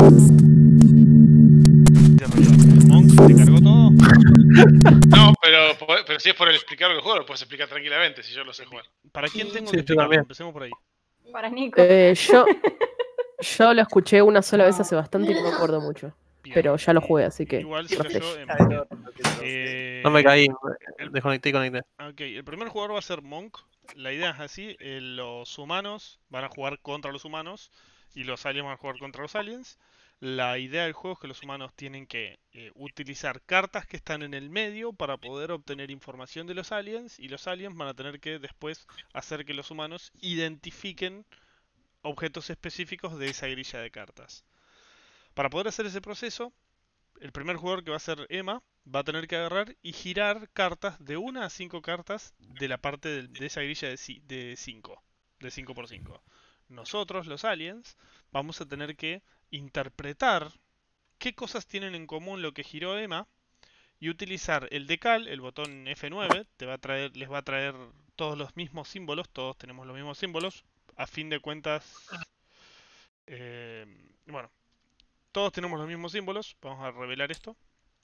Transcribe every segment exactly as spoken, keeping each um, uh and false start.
¿Monk te cargó todo? No, pero, pero si es por el explicar el juego, lo puedes explicar tranquilamente si yo lo sé jugar. ¿Para quién tengo Sí, que yo explicarlo? también. Empecemos por ahí. Para Nico. Eh, yo, yo lo escuché una sola vez hace bastante y no me acuerdo mucho. Bien. Pero ya lo jugué, así que... Igual se refresh. cayó en eh, No me caí, desconecté y conecté. Ok, el primer jugador va a ser Monk. La idea es así, eh, los humanos van a jugar contra los humanos y los aliens van a jugar contra los aliens. La idea del juego es que los humanos tienen que eh, utilizar cartas que están en el medio para poder obtener información de los aliens, y los aliens van a tener que después hacer que los humanos identifiquen objetos específicos de esa grilla de cartas. Para poder hacer ese proceso, el primer jugador, que va a ser Emma, va a tener que agarrar y girar cartas de una a cinco cartas de la parte de, de esa grilla de cinco, de cinco por cinco. Nosotros, los aliens, vamos a tener que interpretar qué cosas tienen en común lo que giró Emma y utilizar el decal, el botón F nueve, te va a traer, les va a traer todos los mismos símbolos, todos tenemos los mismos símbolos, a fin de cuentas, eh, bueno, todos tenemos los mismos símbolos. Vamos a revelar esto.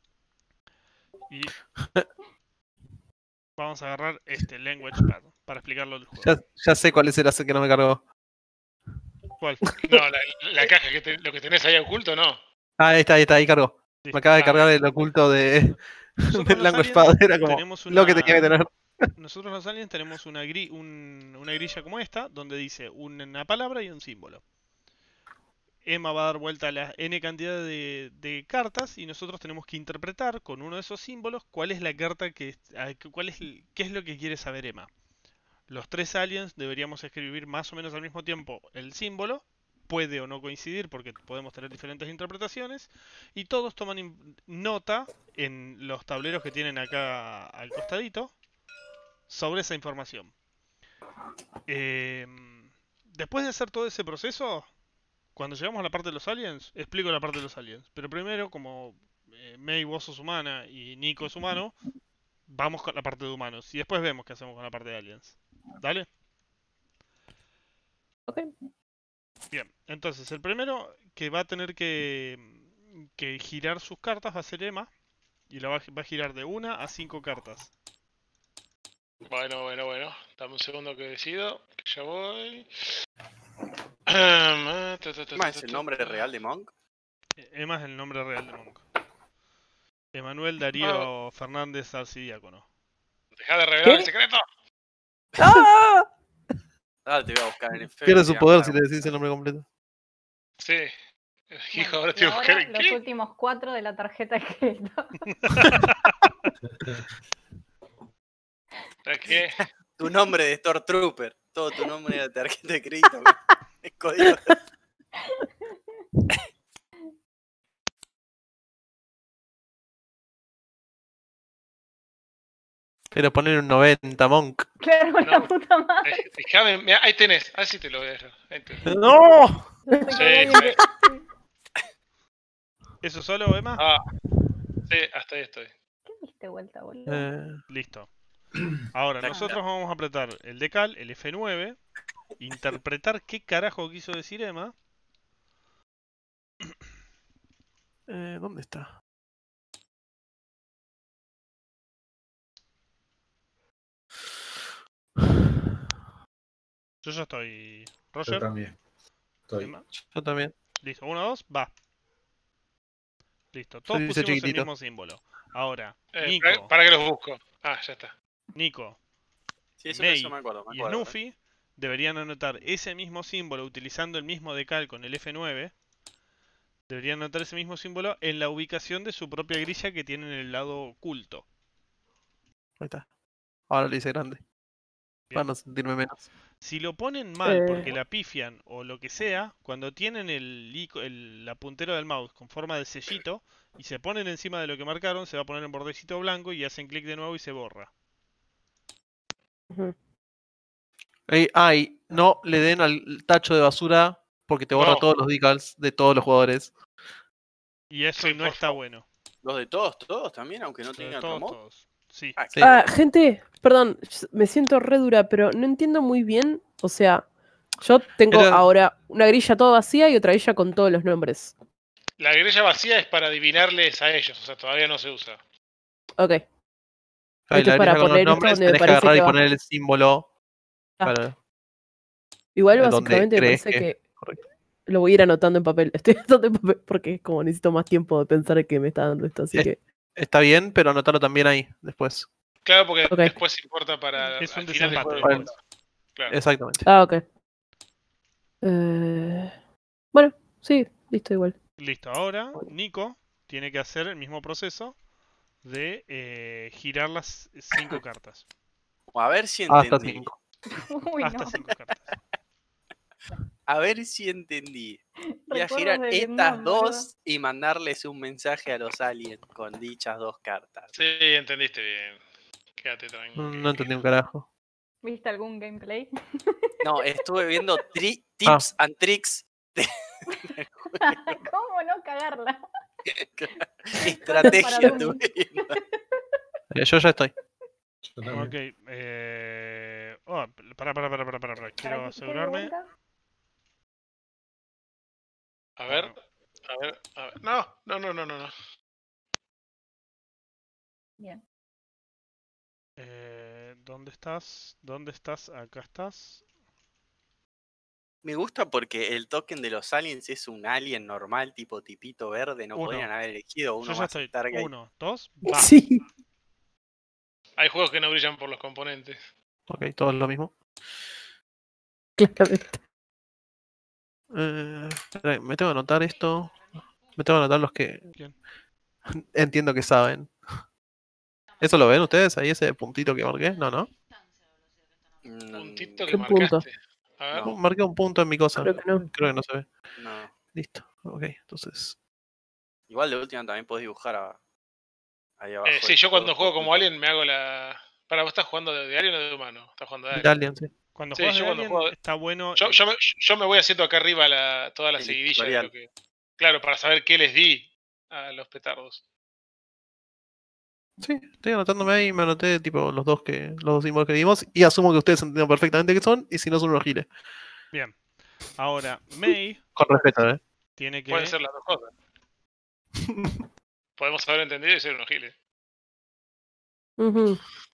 Y vamos a agarrar este Language Pad para explicarlo del juego. Ya, ya sé cuál es el hace que no me cargó. ¿Cuál? No, la, la caja, que te, lo que tenés ahí oculto, no. Ah, ahí está, ahí está, ahí cargó. Listo. Me acaba de Ah. cargar el oculto de Nosotros del los Language aliens Pad. Era como tenemos lo que una- tenía que tener. Nosotros los aliens tenemos una, gri un- una grilla como esta, donde dice una palabra y un símbolo. Emma va a dar vuelta a la n cantidad de, de cartas y nosotros tenemos que interpretar con uno de esos símbolos cuál es la carta que, a- cuál es, el- qué es lo que quiere saber Emma. Los tres aliens deberíamos escribir más o menos al mismo tiempo el símbolo. Puede o no coincidir porque podemos tener diferentes interpretaciones. Y todos toman in- nota en los tableros que tienen acá al costadito sobre esa información. Eh, después de hacer todo ese proceso, cuando llegamos a la parte de los aliens, explico la parte de los aliens. Pero primero, como eh, May, vos sos humana y Nico es humano, vamos con la parte de humanos. Y después vemos qué hacemos con la parte de aliens. ¿Dale? Ok. Bien, entonces el primero que va a tener que, que girar sus cartas va a ser Emma. Y la va, a- va a girar de una a cinco cartas. Bueno, bueno, bueno. Dame un segundo que decido. Que ya voy. ¿Cómo es el nombre real de Monk? Eh, Emma es el nombre real de Monk. Emanuel Darío Fernández Arcidiácono. Deja de revelar ¿Qué? el secreto. ¡Ah! Ah, te voy a buscar en el Pierde su poder si Facebook. le decís el nombre completo. Sí. Hijo, ahora Y te voy a buscar ahora en los qué. últimos cuatro de la tarjeta de crédito. ¿Para qué? Tu nombre de Stormtrooper. Todo tu nombre de tarjeta de crédito. El código. Pero poner un noventa, Monk. Claro, la No. puta madre. Eh, Déjame, mirá, ahí tenés. Así te lo voy a dejar. Ahí tenés. ¡No! Sí, sí. ¿Eso solo, Emma? Ah, sí, hasta ahí estoy. ¿Qué diste vuelta, boludo? Eh, Listo. Ahora, Tac, nosotros vamos a apretar el decal, el F nueve, interpretar qué carajo quiso decir Emma. eh, ¿Dónde está? Yo ya estoy. Yo Roger, también. Estoy. Emma. Yo también. Listo, uno, dos, va. Listo, todos Yo dice pusimos el chiquitito. mismo símbolo. Ahora, Eh, Nico, para, para que los busco. Ah, ya está. Nico Sí, eso, May eso me acuerdo. Me y acuerdo, ¿eh? Snoopy deberían anotar ese mismo símbolo utilizando el mismo decal con el F nueve. Deberían anotar ese mismo símbolo en la ubicación de su propia grilla que tiene en el lado oculto. Ahí está. Ahora lo hice grande. Bien. Para no sentirme menos. Si lo ponen mal Eh. porque la pifian o lo que sea, cuando tienen el, ico- el- la puntera del mouse con forma de sellito y se ponen encima de lo que marcaron, se va a poner en bordecito blanco y hacen clic de nuevo y se borra. Ujú. Ey, ay, no le den al tacho de basura porque te borra No. todos los decals de todos los jugadores. Y eso Sí, no por está favor. bueno. Los de todos, todos también, aunque no Lo de tengan todos, remote. todos. Sí. Ah, Sí. Ah, gente, perdón, me siento re dura, pero no entiendo muy bien. O sea, yo tengo Era- ahora una grilla toda vacía y otra grilla con todos los nombres. La grilla vacía es para adivinarles a ellos, o sea, todavía no se usa. Ok. Ahí, Esto la es para grilla con los poner esto nombres, donde me tenés que parece agarrar que y va. poner el símbolo Ah. para Igual donde básicamente me crees parece que... que lo voy a ir anotando en papel. Estoy anotando en papel porque es como necesito más tiempo de pensar que me está dando esto, así Es- que. Está bien, pero anotalo también ahí, después. Claro, porque Ok. después importa para. Es un al final del desempate. juego. Bueno, Claro. exactamente. Ah, ok. Eh... Bueno, sí, listo igual. Listo, ahora Nico tiene que hacer el mismo proceso de eh, girar las cinco cartas. A ver si Hasta entendí. cinco. Uy, Hasta no. cinco cartas. A ver si entendí. Voy a Recuerdos girar de estas Vietnam, boludo. dos y mandarles un mensaje a los aliens con dichas dos cartas. Sí, entendiste bien. Quédate tranquilo. No, no entendí un carajo. ¿Viste algún gameplay? No, estuve viendo tri- Ah. tips and tricks, ¿Cómo no cagarla? estrategia. Para estuve viendo. Eh, Yo ya estoy. Yo también. Ok. Eh... Oh, para, para, para, para, para, para. Quiero ¿Para qué- qué de asegurarme. vuelta? A ver, a ver, a ver. No, no, no, no, no. no. Bien. Eh, ¿Dónde estás? ¿Dónde estás? Acá estás. Me gusta porque el token de los aliens es un alien normal, tipo tipito verde. No Uno. podrían haber elegido uno Yo ya más estoy. Stargate. Uno, dos, va. Sí. Hay juegos que no brillan por los componentes. Ok, todo es lo mismo. Claramente. Eh, espera, me tengo que anotar esto. Me tengo que anotar los que Bien. entiendo que saben. ¿Eso lo ven ustedes ahí, ese puntito que marqué? No, no. Mm, Puntito que ¿Qué punto? marcaste. A ver. No. Marqué un punto en mi cosa. Creo que no. Creo que no se ve. no. Listo. Ok, entonces. Igual de última también podés dibujar a- ahí abajo. Eh, sí, el yo cuando todo juego como junto. alien me hago la. Para, ¿vos estás jugando de, de alien o de humano? Estás jugando de De alien. Alien, sí. Cuando Sí, juegas yo de cuando Alien juego- está bueno. Yo, eh, yo, me, yo me voy haciendo acá arriba la, toda la El seguidilla de tutorial. lo que. Claro, para saber qué les di a los petardos. Sí, estoy anotándome ahí. Me anoté tipo los dos que los dos símbolos que dimos. Y asumo que ustedes entienden perfectamente qué son. Y si no, son unos giles. Bien. Ahora, May Con respeto, ¿eh? tiene que. Pueden ser las dos cosas. Podemos haber entendido y ser unos giles. Ujú.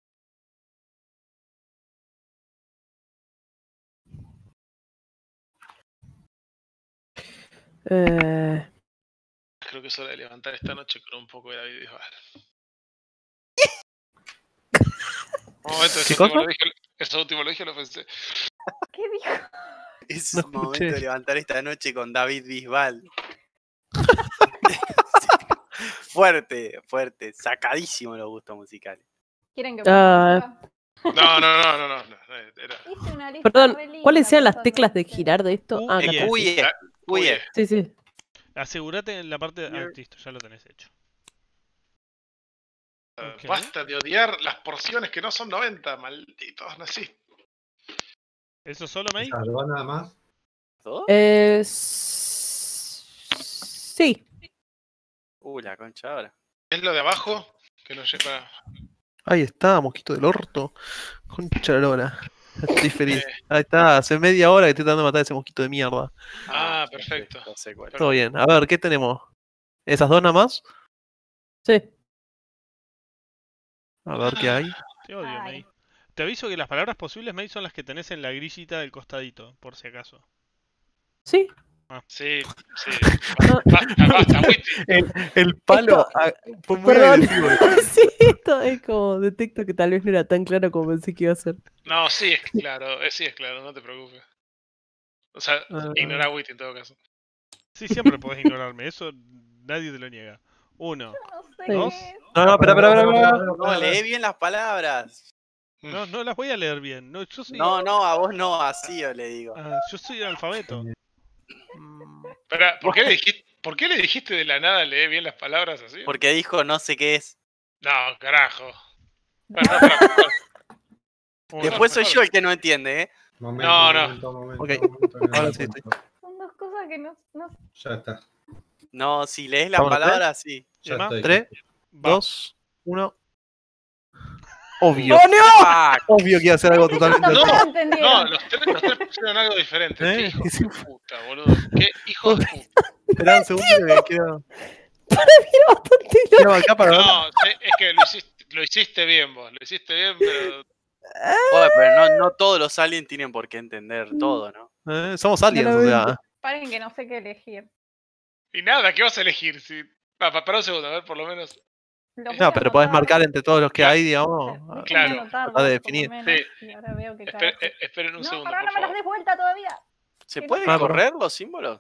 Eh, Creo que es hora de levantar esta noche con un poco de David Bisbal. Un momento, ¿Qué eso último, cosa? lo dije, eso último lo dije, lo pensé. ¿Qué dijo? Es No el momento escuché. de levantar esta noche con David Bisbal. Fuerte, fuerte. Sacadísimo los gustos musicales. ¿Quieren que Ah. ponga No, no, no, no, no. no, Era. música? Hice una lista Perdón, re linda ¿cuáles sean con las cosas teclas de que- girar de esto? U Ah, y acá E. está. Uy, eh, uy, eh. Sí, sí. Asegúrate en la parte. Ah, Here. listo, ya lo tenés hecho. Uh, Ok. Basta de odiar las porciones que no son noventa, malditos nací. ¿Eso solo, May? ¿Esas dos nada más? ¿Dos? Eh, s- sí. Uh, la concha ahora. Es lo de abajo que nos lleva. Ahí está, mosquito del orto. Concha de la lora. Estoy feliz. Eh. Ahí está, hace media hora que estoy tratando de matar a ese mosquito de mierda. Ah, ya sé, perfecto. ya sé cuál. Todo bien. A ver, ¿qué tenemos? ¿Esas dos nada más? Sí. A ver qué hay. Te odio, Ay. May. Te aviso que las palabras posibles, May, son las que tenés en la grillita del costadito, por si acaso. Sí. Sí, sí. No. Basta, basta, Witty. El, el palo Esto- ah, fue muy Perdón. agresivo. Sí, esto es como detecto que tal vez no era tan claro como pensé que iba a ser. No, sí es claro, eh, sí es claro, no te preocupes. O sea, Ah. ignora a Witty en todo caso. Sí, siempre podés ignorarme, eso nadie te lo niega. Uno. No sé Sí. Dos. qué es. No, no, espera, espera, espera. espera. No, lee bien las palabras. No, no las voy a leer bien. No, yo soy. No, no, a vos no, así yo le digo. Ah, yo soy analfabeto. Mm, Espera, ¿por qué le dijiste, por qué le dijiste de la nada lee bien las palabras así? Porque dijo no sé qué es. No, carajo. Pará, pará, pará. Uno. Después soy yo el que no entiende, ¿eh? Momento, No, no. momento, momento, Ok. momento, que no Ahora me sí, encuentro. Son dos cosas que no, no sé. Ya está. No, si lees las ¿Vamos a tres? palabras, sí. Ya Emma, estoy. Tres, Va. dos, uno. Obvio. ¡Oh, no! Ah, Obvio que iba a hacer algo totalmente No, diferente. No, entendieron. los tres, los tres pusieron algo diferente. Qué ¿Eh? hijo Y sí, de puta, boludo. Qué hijo de puta. Esperá un segundo que quiero, Era bastante loco. quiero acá para ver. No, sí, es que lo hiciste, lo hiciste bien vos. Lo hiciste bien, pero. joder, pero no, no todos los aliens tienen por qué entender todo, ¿no? Eh, somos aliens, o Claramente. sea. Paren que no sé qué elegir. Y nada, ¿qué vas a elegir? Si... Va, pa- para un segundo, a ver, por lo menos. Los voy No, a pero podés anotar. marcar entre todos los que Claro. hay, digamos. Déjenme Claro. anotarlos, Tratar de por lo definir. menos, Sí. y ahora veo que Esper- carajo. eh, esperen un No, segundo, pará, por no me las favor. des vuelta todavía. ¿Se Sí. pueden Ah, perdón. correr los símbolos?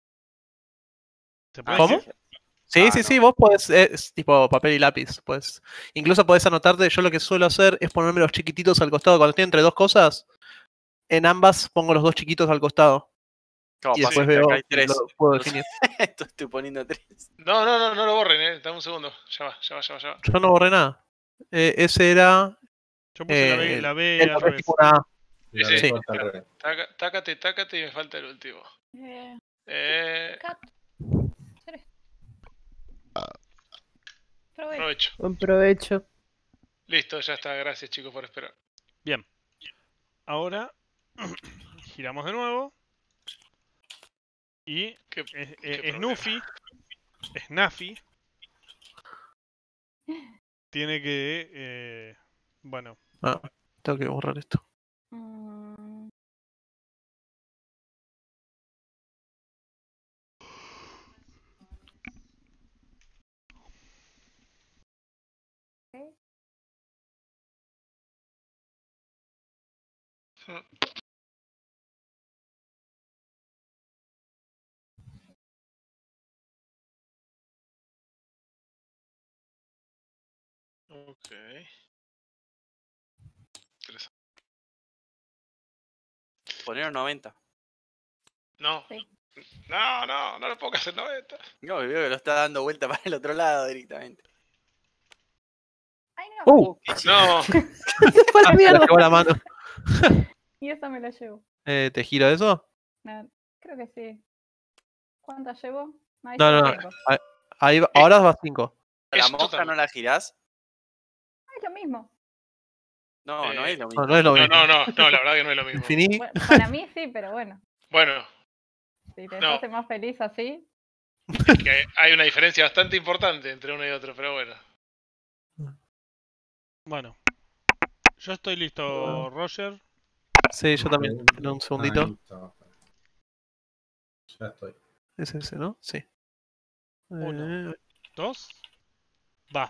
¿Se Ah, puede ¿Cómo? decir? Sí, Ah, sí, no. sí, vos podés, es tipo papel y lápiz, pues. Incluso podés anotarte, yo lo que suelo hacer es ponerme los chiquititos al costado, cuando estoy entre dos cosas, en ambas pongo los dos chiquitos al costado. Claro, Y pasa después que veo acá hay si tres. lo puedo Entonces- definir. Esto estoy poniendo tres. No, no, no, no lo borren, eh. Dame un segundo. Ya va, ya va, ya va, ya va. Yo no borré nada. Eh, ese era Yo puse la eh, B, la B el al otro revés. tipo una A. Y la Sí, de sí. corta al revés. Taca- Tácate, tácate y me falta el último. Eh, Eh. cat. Hacer esto. Provecho. Aprovecho. Buen provecho. Listo, ya está. Gracias, chicos, por esperar. Bien. Ahora giramos de nuevo. Y ¿Qué, eh, qué eh, problema? Snuffy, Snuffy, tiene que, eh, bueno, Ah, tengo que borrar esto. Mm, ok. Ok. Interesante. Ponieron noventa. No. Sí. No, no, no lo pongas en noventa. No, veo que lo está dando vuelta para el otro lado directamente. Ay, no. ¡Uh! ¿Qué hiciste? No. Se fue a la Ah, se la mierda. llevó la mano. Y esa me la llevo. Eh, ¿Te giro eso? No, creo que sí. ¿Cuántas llevo? Ahí No, está, no, no. cinco. Ahí va- ahora vas cinco. ¿La Eso mosca también. no la girás? Ah, es lo mismo. No, no Eh, es lo mismo. No, no es lo No, mismo. no, no, no, la verdad que no es lo mismo. Infini- Bueno, para mí sí, pero bueno. Bueno, Si te No. hace más feliz así. es que hay una diferencia bastante importante entre uno y otro, pero bueno. bueno. Yo estoy listo, Roger. Sí, yo también. En un segundito. Ahí está. Ya estoy. Es ese, ¿no? Sí. Uno. Eh, Dos. Va.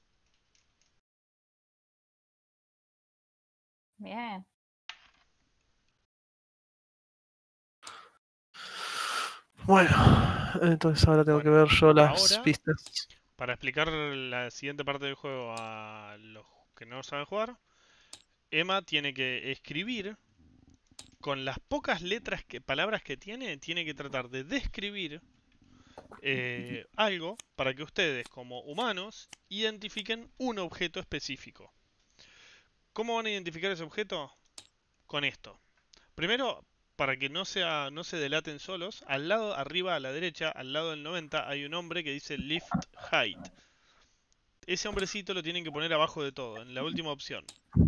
Bien. Bueno, entonces ahora tengo Bueno, que ver yo las ahora- pistas. Para explicar la siguiente parte del juego a los que no saben jugar, Emma tiene que escribir con las pocas letras que palabras que tiene, tiene que tratar de describir eh, algo para que ustedes como humanos identifiquen un objeto específico. ¿Cómo van a identificar ese objeto? Con esto. Primero, para que no, sea, no se delaten solos, al lado arriba a la derecha, al lado del noventa, hay un hombre que dice Lift Height. Ese hombrecito lo tienen que poner abajo de todo, en la última opción.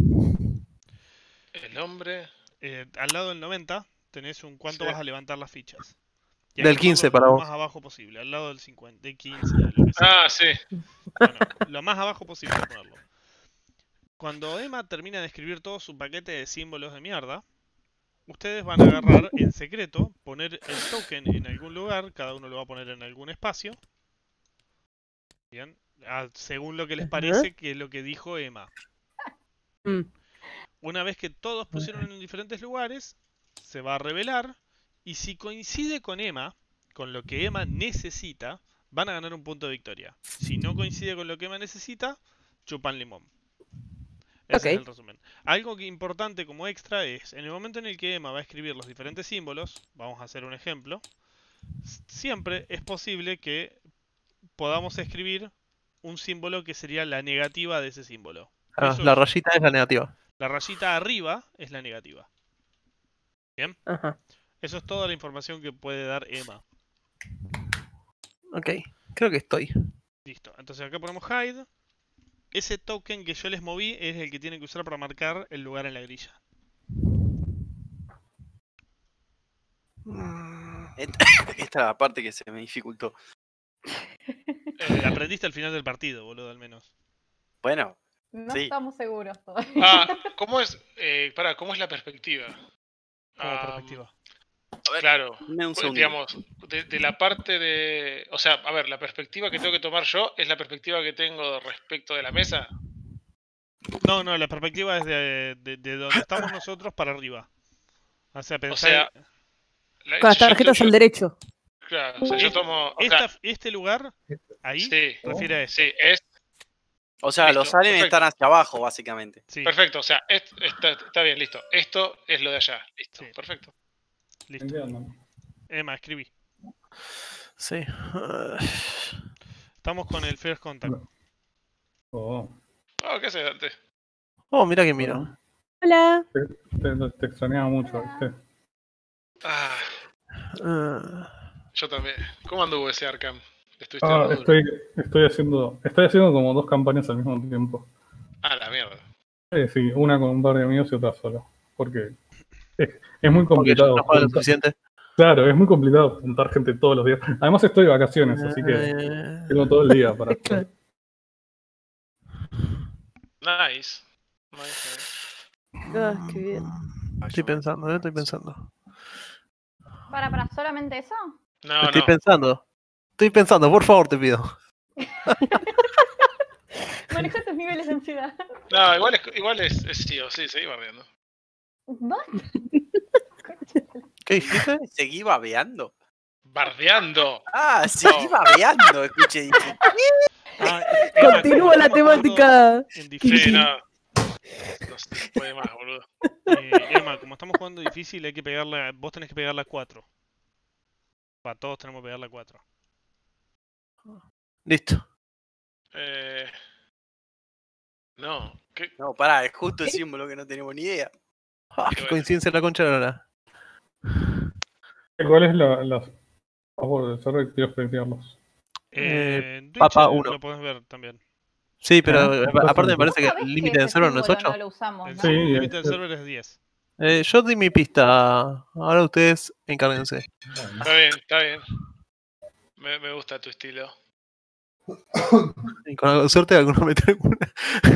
El hombre. Eh, al lado del noventa tenés un cuánto Sí. vas a levantar las fichas. Y hay Del que quince ponerlo para lo vos. más abajo posible, al lado del cincuenta, del quince, de lo que sea. Ah, sí. Bueno, lo más abajo posible ponerlo. Cuando Emma termina de escribir todo su paquete de símbolos de mierda, ustedes van a agarrar en secreto, poner el token en algún lugar, cada uno lo va a poner en algún espacio. Bien, ah, según lo que les Ajá. parece que es lo que dijo Emma. Mm. Una vez que todos pusieron en diferentes lugares, se va a revelar. Y si coincide con Emma, con lo que Emma necesita, van a ganar un punto de victoria. Si no coincide con lo que Emma necesita, chupan limón. Ese Ok. es el resumen. Algo que importante como extra es, en el momento en el que Emma va a escribir los diferentes símbolos, vamos a hacer un ejemplo, s- siempre es posible que podamos escribir un símbolo que sería la negativa de ese símbolo. Ah, Eso la es- rayita es la negativa. La rayita arriba es la negativa. Ajá. Eso es toda la información que puede dar Emma. Ok, creo que estoy. Listo. Entonces acá ponemos hide. ese token que yo les moví es el que tienen que usar para marcar el lugar en la grilla. Esta, esta es la parte que se me dificultó. Eh, aprendiste al final del partido, boludo, al menos. Bueno, No Sí. estamos seguros todavía. Ah, ¿cómo es? Eh, pará, ¿cómo es la perspectiva? Como Ah, perspectiva. a ver, Claro, dame un pues, segundo. digamos, de, de la parte de... O sea, a ver, la perspectiva que tengo que tomar yo es la perspectiva que tengo respecto de la mesa. No, no, la perspectiva es de, de, de donde estamos nosotros para arriba. O sea, O pensá... sea, la- Con las yo- tarjetas yo- al derecho. Claro, o sea, yo Esta- tomo... O esta- sea, este lugar, ahí, sí, refiere a eso. sí, es O sea, Listo, los aliens perfecto. están hacia abajo, básicamente. Sí, perfecto. O sea, es- está, está bien, listo. Esto es lo de allá. Listo, Sí. perfecto. listo. Entiendo. Emma, escribí. Sí. Estamos con el First Contact. Oh, Oh, ¿qué haces, Dante? Oh, mira que mira. bueno, Hola. te, te- te extrañaba mucho, ¿viste? Ah, Ah, yo también. ¿Cómo anduvo ese Arkham? ¿Le estuviste Ah, dando duro? estoy, estoy haciendo estoy haciendo como dos campañas al mismo tiempo. Ah, la mierda. Eh, sí, una con un par de amigos y otra solo. Porque es, es muy porque yo complicado. no juego lo juntar- suficiente. claro, es muy complicado juntar gente todos los días. Además estoy de vacaciones, así que Eh, tengo todo el día para Claro. Nice. Nice, nice. Ah, qué bien. Estoy pensando, eh, estoy pensando. Para, para, ¿solamente eso? No, Estoy no. pensando. Estoy pensando, por favor, te pido. Maneja tus niveles de ansiedad. No, igual es, igual es, es sí o sí, seguí bardeando. ¿Basta? ¿Qué dijiste? Seguí babeando. ¡Bardeando! Ah, seguí babeando, escuché. Dije, Ah, Emma, Continúa como la estamos jugando temática. en Sí, difícil, no. No se puede más, boludo. eh, Emma, como estamos jugando difícil, hay que pegarle. a- Vos tenés que pegarle a cuatro. Para todos tenemos que pegarle a cuatro. Listo. Eh... No. ¿Qué? no, pará, es justo el símbolo que no tenemos ni idea. Ah, qué coincidencia la concha de la lora. ¿Cuál es la, la favor de server? Quiero experienciarlos. Eh, en Twitch Papa eh, uno. lo podés ver también. Sí, pero Ah, eh, entonces- aparte me parece que ¿Vos sabés el que límite de ese server no es símbolo ocho. No lo usamos, El ¿no? Sí, límite del es- server es diez. Eh, yo di mi pista. Ahora ustedes encárguense. Está bien, está bien. Me, me gusta tu estilo. Y con suerte alguno mete alguna.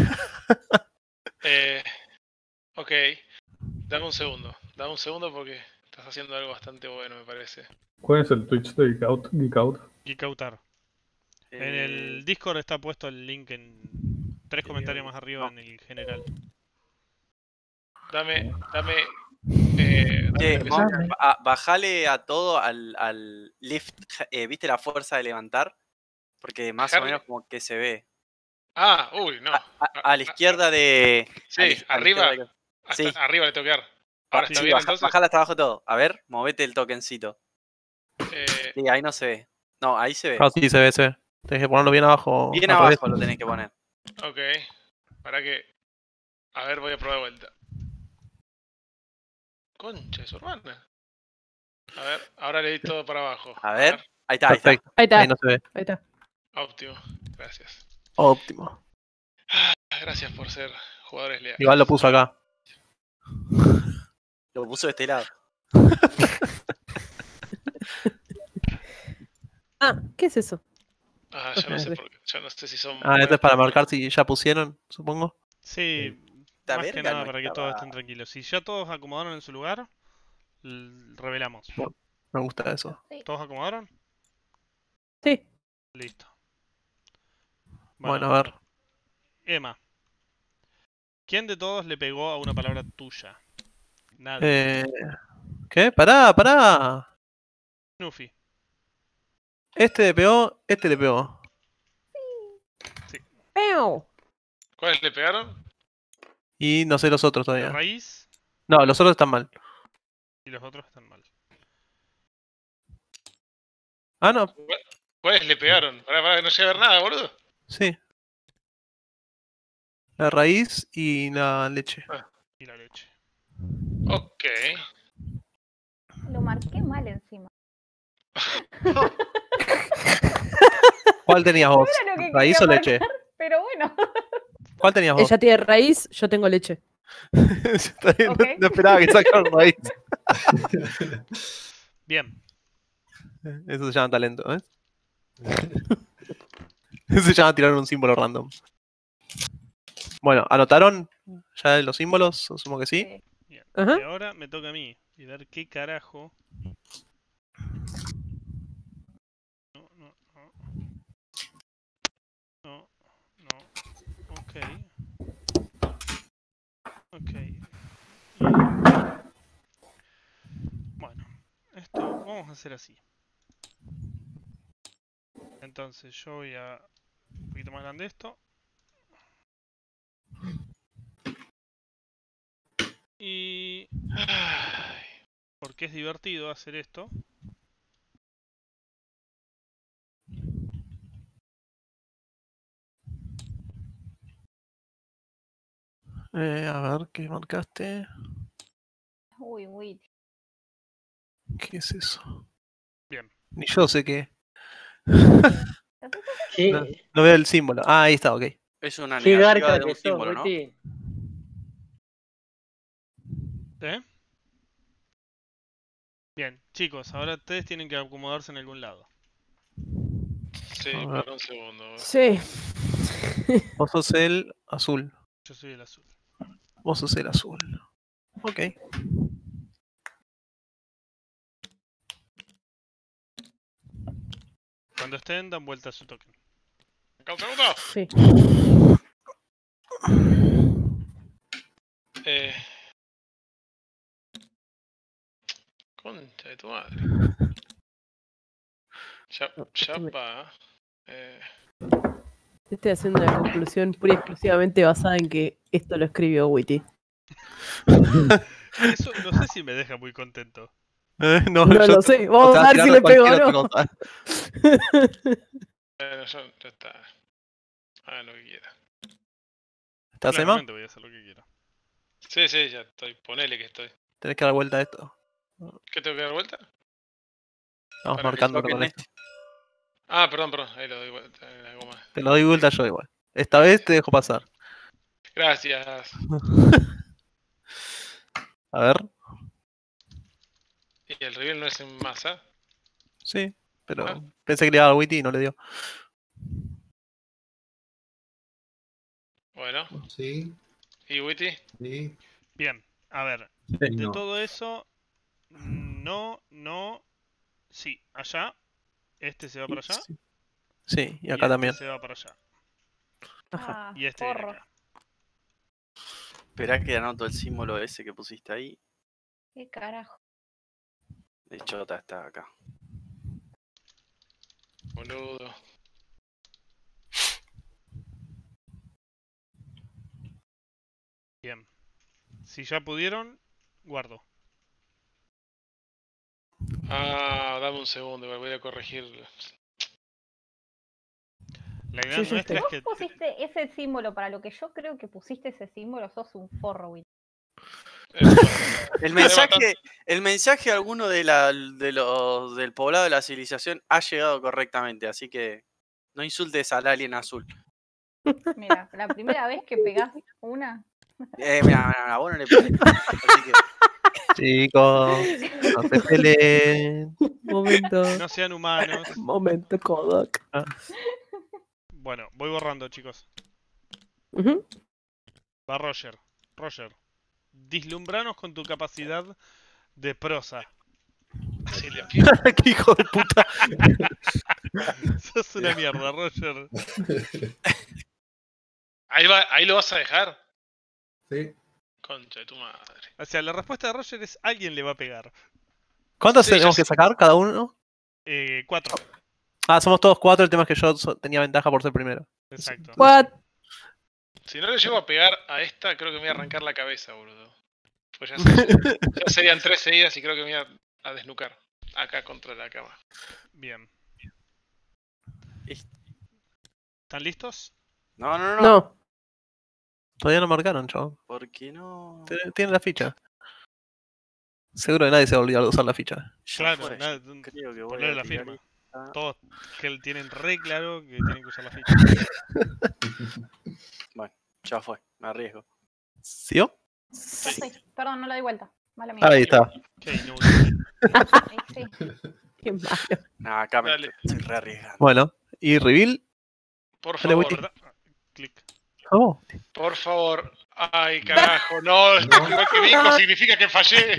Eh... Ok. Dame un segundo. Dame un segundo porque estás haciendo algo bastante bueno, me parece. ¿Cuál es el Twitch de Geek Out? Geek Out? Y Kautar. En Eh, el Discord está puesto el link en tres comentarios más arriba en el general. Dame, dame. Eh, dame che, lo que Monk, sea. ba- bajale a todo al, al lift. eh, ¿Viste la fuerza de levantar? Porque más o Bajarle. menos como que se ve. Ah, uy, no. A, a- a la izquierda de. Sí, a la iz- a la arriba. izquierda de- Hasta Sí. arriba le tengo que dar. Ahora Sí, está bien, baja- entonces. bajala hasta abajo todo. A ver, movete el tokencito. Eh, Sí, ahí no se ve. No, ahí se ve. Ah, sí, se ve, se ve. Tienes que ponerlo bien abajo. Bien al revés. abajo lo tenés que poner. ok. Para que. A ver, voy a probar de vuelta. Concha de su hermana. A ver, ahora le di todo para abajo. A ver. Ahí está, ahí está. Perfecto. Ahí está. Ahí no se ve. Ahí está. Óptimo. Gracias. Óptimo. Gracias por ser jugadores leales. Igual lo puso acá. Lo puso de este lado. Ah, ¿qué es eso? Ah, ya no sé por qué. Ya no sé si son. Ah, esto es para marcar si ya pusieron, supongo. Sí, Esta más que verga nada no para que estaba- todos estén tranquilos. Si ya todos acomodaron en su lugar, l- revelamos. Me gusta eso. ¿Todos acomodaron? Sí. Listo. Bueno, a ver. Emma. ¿Quién de todos le pegó a una palabra tuya? Nadie. Eh, ¿Qué? Pará, pará. Snuffy. Este le pegó, este le pegó. ¡Peo! ¿Cuáles le pegaron? Y no sé los otros La todavía. raíz No, los otros están mal. y los otros están mal. Ah, no, ¿Cuáles le pegaron? Para, para que no llegue a ver nada, boludo. sí. La raíz y la leche. Y la leche. Ok. Lo marqué mal encima. ¿Cuál tenías vos? Era lo que ¿Raíz quería o leche? marcar, pero bueno. ¿Cuál tenías vos? Ella tiene raíz, yo tengo leche. Está bien, Ok. no, no esperaba que sacaran raíz. Bien. Eso se llama talento, ¿eh? Eso se llama tirar un símbolo random. Bueno, ¿anotaron ya los símbolos? Asumo que sí. Sí. Bien. Ajá. Y ahora me toca a mí. Y ver qué carajo. No, no, no. No, no. Ok. Ok. Bueno, esto vamos a hacer así. Entonces yo voy a un poquito más grande esto. Y Ay, porque es divertido hacer esto. Eh, a ver, ¿qué marcaste? Uy, uy. ¿Qué es eso? Bien. Ni yo sé qué. Qué, No, no veo el símbolo. Ah, ahí está, ok. Es una qué negativa garca de que un sos, símbolo, ¿no? Witty. ¿Eh? Bien, chicos, ahora ustedes tienen que acomodarse en algún lado. sí, A ver. para un segundo. Sí. Vos sos el azul. Yo soy el azul. Vos sos el azul. Ok. Cuando estén, dan vuelta a su token. Acá un segundo. Sí. Eh... Concha de tu madre. Ya, No, ya esto me- va. Eh... Estoy haciendo una conclusión pura y exclusivamente basada en que esto lo escribió Witty. Eso no sé si me deja muy contento. Eh, no, No yo lo te- sé, vamos te a vas ver si tirar le pego cualquier o otra no. cosa. Bueno, ya, ya está. Hagan lo que quieran. ¿Estás, Emma? Claramente voy a hacer lo que quiera. Sí, sí, ya estoy. Ponele que estoy. Tenés que dar vuelta a esto. ¿Qué tengo que dar vuelta? Vamos Para que marcándolo toquen con esto. este. Ah, perdón, perdón. Ahí lo doy vuelta. en la goma. Te lo doy vuelta yo igual. Esta vez te dejo pasar. Gracias. A ver. ¿Y el reveal no es en masa? Sí, pero Ah. pensé que le iba a dar Witty y no le dio. Bueno. Sí, ¿Y Witty? sí. Bien, a ver. Sí, De no. todo eso, no, no, sí, allá. Este se va para allá. Sí, sí, y Y acá este también. se va para allá. Ajá. Ah, Y este viene porro. acá. Esperá que anoto el símbolo ese que pusiste ahí. ¿Qué carajo? De chota está acá. Boludo. Bien. Si ya pudieron, guardo. Ah, dame un segundo, igual voy a corregir. La idea Sí, sí, nuestra sí. es que... Vos pusiste ese símbolo para lo que yo creo que pusiste ese símbolo, sos un forro, Witty. Eh, bueno, El es mensaje, bastante- el mensaje a alguno de, la, de los del poblado de la civilización ha llegado correctamente, así que no insultes al alien azul. Mira, la primera vez que pegás una. Eh, mira, mira, mira, vos no le pegues. Así que Chicos, no se peleen. Momento. No sean humanos. Momento, Kodak. Bueno, voy borrando, chicos. Ujú. Va Roger. Roger. Dislumbranos con tu capacidad de prosa. Sí, le pido. ¡Qué hijo de puta! Sos una mierda, Roger. Ahí, va, ahí lo vas a dejar. Sí. Concha de tu madre. O sea, la respuesta de Roger es alguien le va a pegar. ¿Cuántos Sí, ya tenemos sé. que sacar cada uno? Eh, cuatro. Ah, somos todos cuatro. El tema es que yo so- tenía ventaja por ser primero. Exacto. What? Si no le llego a pegar a esta, creo que me voy a arrancar la cabeza, boludo. Pues ya, se- ya serían tres seguidas y creo que me voy a, a desnucar. Acá contra la cama. Bien. Listo. ¿Están listos? no, no, no, no. No. Todavía no marcaron, chavos. ¿Por qué no? Tienen tienen la ficha. Seguro que nadie se va a olvidar de usar la ficha. Ya Claro, fue, nada, yo creo que voy ponerle a la tirar firma. esta. Todos que tienen re claro que tienen que usar la ficha. Ya fue, me arriesgo. ¿Sí? Ya estoy. Perdón, no la di vuelta. Mala mía. Ahí está. Qué inútil. Ahí sí. Qué malo. Nah, acá me Dale. estoy re arriesgando. Bueno, y reveal. Por Dale, favor, Witty. Da- Clic. Oh, por favor. Ay, carajo, no, esto es igual que Vico, significa que fallé.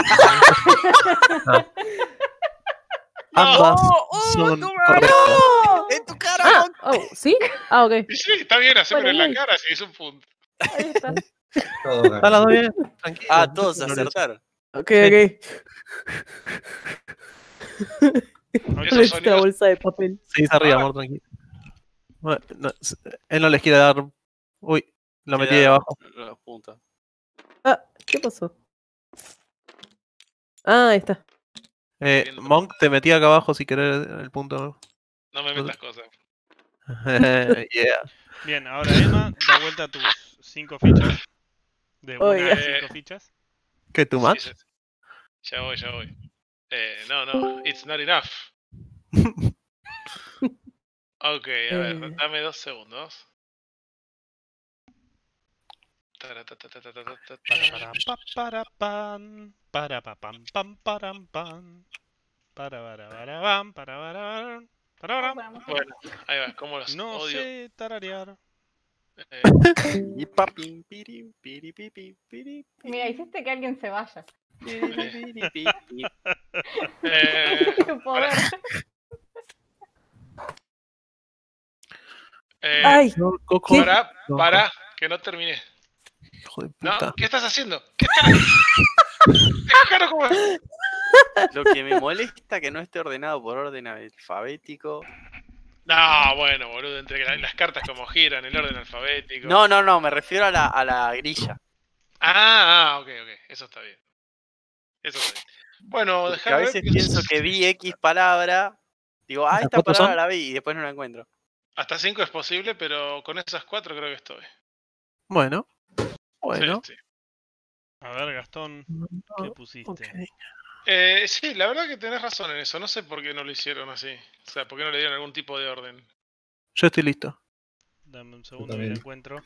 ambas ¡Oh, oh, son no me correctas. ¡En tu cara, Ah, Monk! oh, ¿sí? Ah, ok. Y sí, está bien, hacémelo Bueno, en la bien. cara, si es un punto. Ahí está. Todo Están las ganado. dos bien. Tranquilo. Ah, todos No, no, no. acertaron. Ok, Sí. ok. Esos Necesito la sonidos, bolsa de papel. Seguís arriba, Ah. amor, tranquilo. Bueno, no, s- él no les quiere dar. Uy, lo metí ahí Quedaron abajo. los puntos. Ah, ¿qué pasó? Ah, ahí está. Eh, Viendo. Monk, te metí acá abajo si querés el punto. no me metas cosas. Yeah. Bien, ahora Emma, da vuelta a tus cinco fichas. De una Oiga. a cinco fichas. ¿Qué too much? Sí, sí. Ya voy, ya voy. Eh, no, no, it's not enough. Ok, a ver, Eh. dame dos segundos. Taratatatatata. Para para pa para pan. Para pa pam pam param pam. Para para para pam para para para para para. Bueno, ahí va, ¿cómo los No odio? sé tararear. Eh, Y papim, pirim, piri, pipi, piri, Mira, hiciste que alguien se vaya. piri, piri, piri, piri. eh, Qué poder. eh, Ay, No, Coco. ¿Qué? pará, No. pará, que no terminé. Hijo de No, puta. ¿qué estás haciendo? ¿Qué estás ¿Qué caro como es? Lo que me molesta que no esté ordenado por orden alfabético. No, bueno, boludo, entre la- las cartas como giran, el orden alfabético. No, no, no, me refiero a la, a la grilla. Ah, ah, ok, ok, eso está bien. Eso está bien. Bueno, Porque dejá a ver veces que- pienso que vi X palabra. Digo, ah, ¿Las esta cuatro palabra son? la vi y después no la encuentro. Hasta cinco es posible, pero con esas cuatro creo que estoy. Bueno. Sí, Bueno. sí. A ver, Gastón, ¿qué Ok. pusiste? Eh, sí, la verdad que tenés razón en eso. No sé por qué no lo hicieron así. O sea, por qué no le dieron algún tipo de orden. Yo estoy listo. Dame un segundo que también. la encuentro.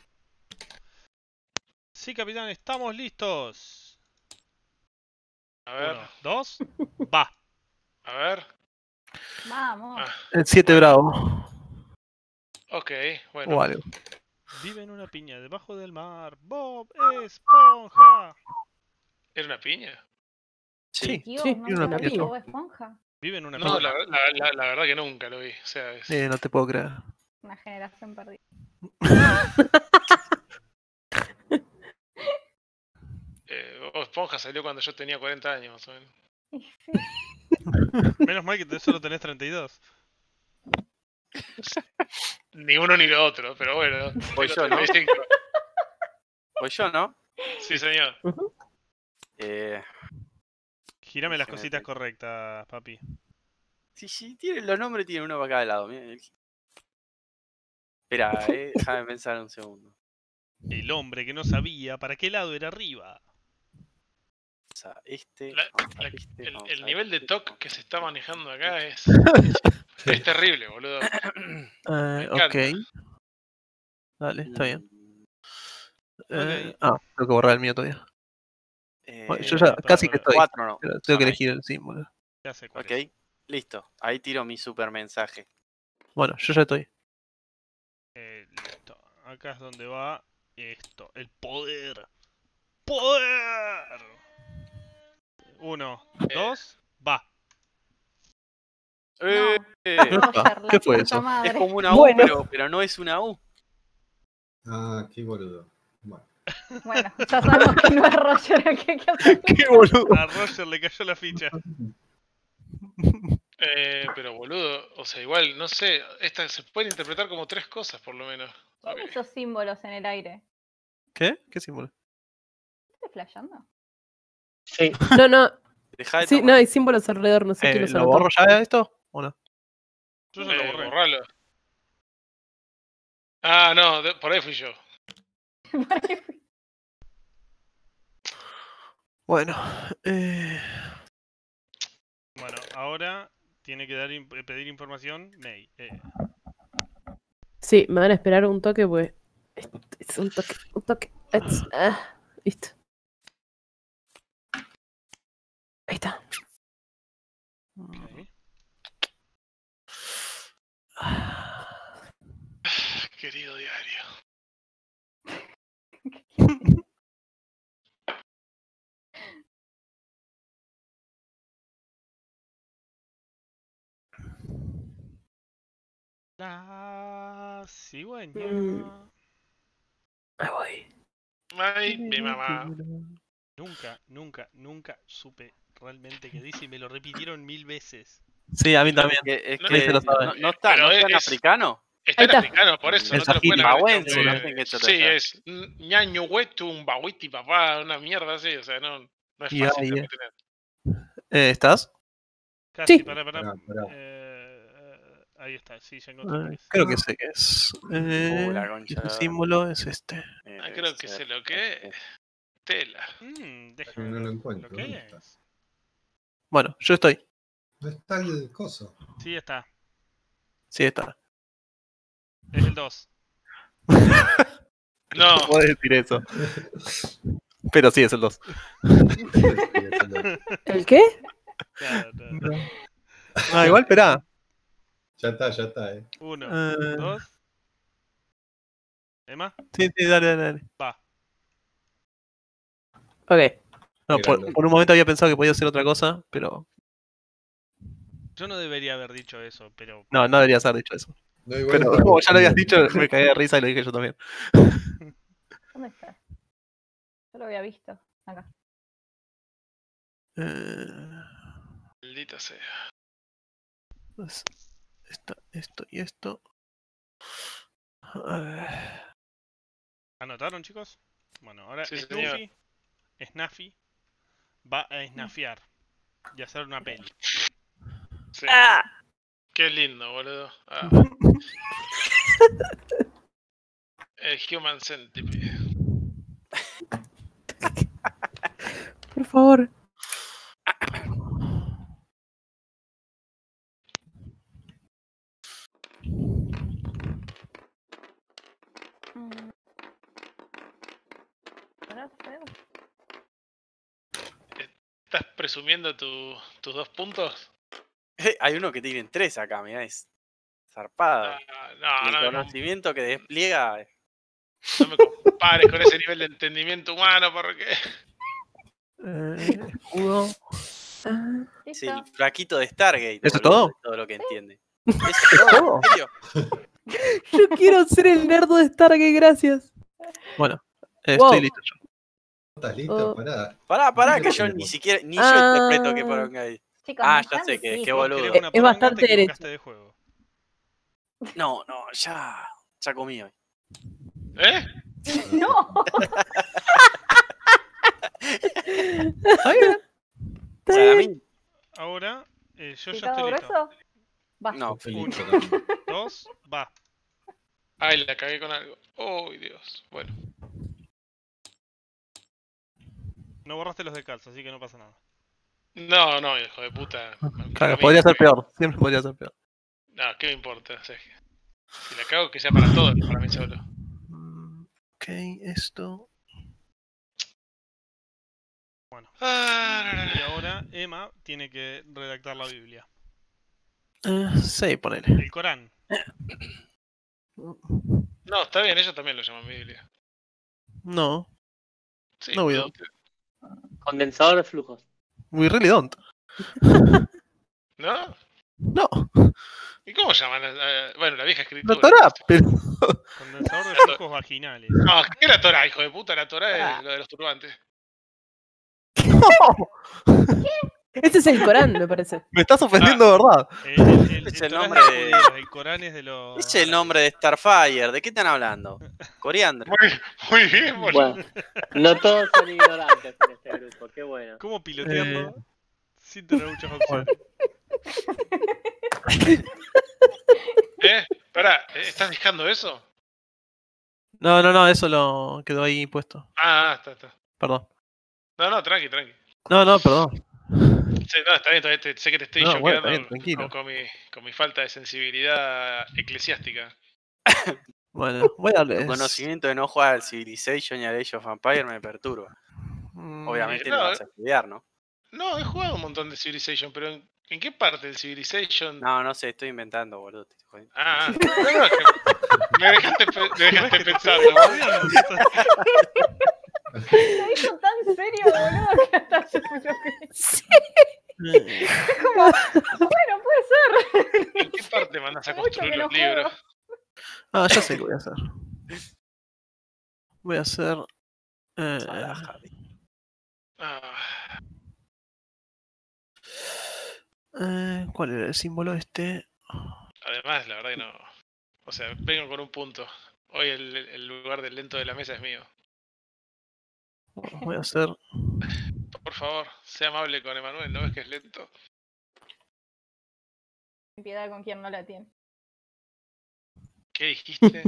Sí, capitán, estamos listos. A ver, Uno, dos, va. a ver. Vamos. Ah, El siete bravo. ok, bueno. O algo. Vive en una piña debajo del mar. Bob Esponja. ¿Era una piña? Sí, Dios, sí, no tiene una una piña. Bob Esponja. Vive en una No, piña. la, la, la, la verdad que nunca lo vi. O sea, es- Eh, no te puedo creer. Una generación perdida. eh, Bob Esponja salió cuando yo tenía cuarenta años, más o menos. Y sí. Menos mal que te- solo tenés treinta y dos. Ni uno ni lo otro, pero bueno. Voy tengo yo, ¿no? treinta y cinco. Voy yo, ¿no? Sí, señor. Eh, Girame las Déjame cositas ver. correctas, papi. sí, sí, tiene, los nombres tienen uno para cada lado. Mirá, el- Espera, eh, déjame pensar un segundo. El hombre que no sabía para qué lado era arriba. Vamos a este, La- vamos a la- este, el vamos el a nivel de este, toque vamos que a se está manejando acá es, Sí. es terrible, boludo. Eh, encanta. ok. Dale, está bien. Mm, Eh, Ah, tengo que borrar el mío todavía. Bueno, eh, yo ya para, casi que para. estoy. Cuatro no. Pero tengo son que ahí. elegir el símbolo. Ya sé cuál Ok, es. listo. Ahí tiro mi super mensaje. Bueno, yo ya estoy. Eh, listo. Acá es donde va esto. El poder. ¡Poder! Uno, dos, va. Eh, Roger, la ¿Qué fue puta eso? madre. es como una U, Bueno. pero, pero no es una U. Ah, qué boludo. Bueno. Bueno, ya sabemos que no es Roger el que hay que hacer. ¡Qué boludo! A Roger le cayó la ficha. Eh, pero boludo, o sea, igual, no sé, estas se pueden interpretar como tres cosas por lo menos. ¿Qué Ok. son esos símbolos en el aire? ¿Qué? ¿Qué símbolo? ¿Estás flasheando? Sí. No, no. Deja de Sí, tomar. no, hay símbolos alrededor, no sé Eh, quién los ¿Lo anotó. borro ya esto? ¿O no? Yo ya lo Eh, borré. borralo. Ah, no, de- por ahí fui yo. Bueno, eh... Bueno, ahora tiene que dar in- pedir información May. Eh, Sí, me van a esperar un toque, pues. est- Es un toque, un toque. Es- ah, listo. Ahí está. Ok. Querido diario. La cigüeña. Mm. Ahí voy. Ay, mi mamá. Nunca, nunca, nunca supe realmente qué dice y me lo repitieron mil veces. Sí, a mí también. Que- es No, que se lo sabe. no, no está, Pero no está en es- africano. Está Ahí en está. africano, por eso El no te lo pueden Sahili. haber hecho, Bawense, eh, no sé en qué chota Sí, está. es mm, ñaño huetu, un bahuiti, papá, una mierda así, o sea, no, no es Ya, fácil de ya. retener. Eh, ¿Estás? Casi, Sí. pará, pará. Pará, pará. Eh, eh, ahí está, sí, ya encontré Eh, cuál es. creo que sé qué es. Eh, Uh, la concha ese de la- símbolo es este. Eh, Ah, debe creo que ser sé lo que este. es. Tela. Mm, Que déjame no lo ver encuentro. lo que ¿Dónde está? es. Bueno, yo estoy. No está el coso. Sí, está. Sí, está. Es el dos. No, No podés decir eso. Pero sí, es el dos. ¿El qué? Claro, no. Ah, igual, esperá. Ya está, ya está, eh. Uno, Eh, dos. ¿Emma? sí, sí, dale, dale, dale. Va. Ok. No, por, Mirando. por un momento había pensado que podía ser otra cosa, pero Yo no debería haber dicho eso, pero. no, no deberías haber dicho eso. No, igual Pero está como ya lo habías dicho, bien. me cagué de risa y lo dije yo también. ¿Dónde está? Yo lo había visto. Acá. Eh, maldita sea. pues, esto, esto y esto. A ver. ¿Anotaron, chicos? Bueno, ahora Sí, señor. Snuffy, Snaffy, va a snafear y hacer una peli. Sí. Ah. Qué lindo, boludo. Ah. El Human Centipede. Por favor. Mm. Ahora feo. ¿Estás presumiendo tu- tus dos puntos? Eh, Hay uno que tiene tres acá, mirá, es zarpada. Ah, no, El no, me, com- conocimiento que despliega. eh, no me compares con ese nivel de entendimiento humano, porque. Eh, escudo. Ah. Es Listo. el flaquito de Stargate. ¿Eso es boludo, todo? de todo lo que entiende. ¿Eso es todo? ¿En serio? Yo quiero ser el nerdo de Stargate, gracias. Bueno, eh, Wow. estoy listo yo. ¿Estás listo? Oh. Pará. Pará, pará, que ¿Qué yo tenemos? ni siquiera, ni yo Ah. interpreto que poronga ahí. Chicos, Ah, no ya sean sé que- qué difíciles. boludo. Querés una Es poronga, bastante te equivocaste derecho. de juego. No, no, ya, ya comí hoy. ¿Eh? No. O sea, a mí, Ahora, eh, yo ya ¿Picado estoy listo. grueso? Va. no. Estoy Uno. listo también. Dos, va. Ay, la cagué con algo. Oh, Dios. Bueno. No borraste los de calza, así que no pasa nada. No, no, hijo de puta. Claro, A mí podría ser que- peor. Siempre podría ser peor. No, ¿qué me importa? O sea, si la cago, que sea para todos, no para mí solo. Mm, Ok, esto. Ah, Y ahora Emma tiene que redactar la Biblia. Eh, sí, ponele. El Corán. no, está bien, ellos también lo llaman Biblia. No, Sí, No, pero cuidado. usted- Condensador de flujos. we really don't. ¿No? No, ¿Y cómo llaman? eh, bueno, la vieja la escritura. Torah, pero. Condensador de flujos vaginales. No, ¿qué es la Torah, hijo de puta? La Torah Ah. es lo de los turbantes. Este es el Corán, me parece. Me estás ofendiendo de verdad. Eh, el, el, Es el el Torah nombre es de de- judíos, el Corán es de los. Ese es el nombre de Starfire. ¿De qué están hablando? Coriandro. Muy, muy bien, boludo. Bueno, no todos son ignorantes en este grupo, qué bueno. ¿Cómo piloteando? Sin tener muchas opciones. ¿Eh? Pará, ¿eh? ¿estás dejando eso? No, no, no, eso lo quedó ahí puesto. Ah, ah, está, está. Perdón. No, no, tranqui, tranqui. No, no, perdón. Sí, no, está bien, todavía te- sé que te estoy No, yo bueno, está quedando bien, tranquilo. con, con mi, con mi falta de sensibilidad eclesiástica. Bueno, voy a Tu darles. conocimiento de no jugar al Civilization y al Age of Empires me perturba. Mm, Obviamente no, lo vas a estudiar, ¿no? No, he jugado un montón de Civilization, pero ¿en, en qué parte del Civilization? No, no sé, estoy inventando, boludo. te estoy jodiendo. Ah, ah. No, no, que me dejaste, pe- me dejaste pensando. Lo hizo tan serio, boludo, que hasta yo me lo creí. Es como, bueno, puede ser. ¿En qué parte mandas a Hace mucho construir que los no juego. libros? Ah, ya sé qué voy a hacer. Voy a hacer. eh, Salah, Javi. Ah, eh, ¿Cuál era el símbolo este? además, la verdad que no. O sea, vengo con un punto. Hoy el, el lugar del lento de la mesa es mío. Voy a hacer. Por favor, sea amable con Emanuel, ¿no ves que es lento? Ten piedad con quien no la tiene. ¿Qué dijiste?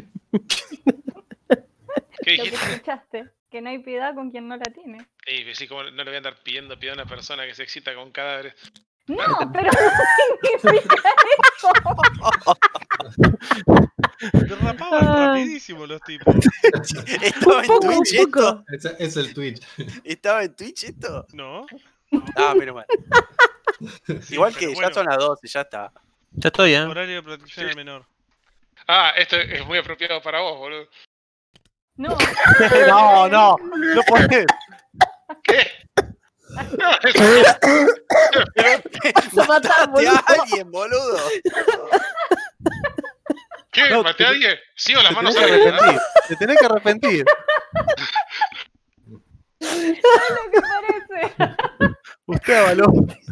¿Qué Lo que dijiste? escuchaste, que no hay piedad con quien no la tiene. Y decís, ¿cómo no le voy a andar pidiendo piedad a una persona que se excita con cadáveres? No, pero no significa eso. Derrapaban Ah. rapidísimo los tipos. ¿Estaba en poco, Twitch un poco. esto? Ese es el Twitch. ¿Estaba en Twitch esto? ¿No? Ah, menos mal. Sí, Igual pero que bueno, ya son las doce, ya está. Ya estoy, ¿eh? horario de protección Sí. al menor. Ah, esto es muy apropiado para vos, boludo. No, No, no, no podés. ¿Qué? No, eso- Se mataron, ¡Mataste boludo. a alguien, boludo! ¿Qué? No, ¿Maté te- a alguien? Sí o las Te manos tenés que arriba. arrepentir. Te tenés que arrepentir. es lo que parece. Usted avaló.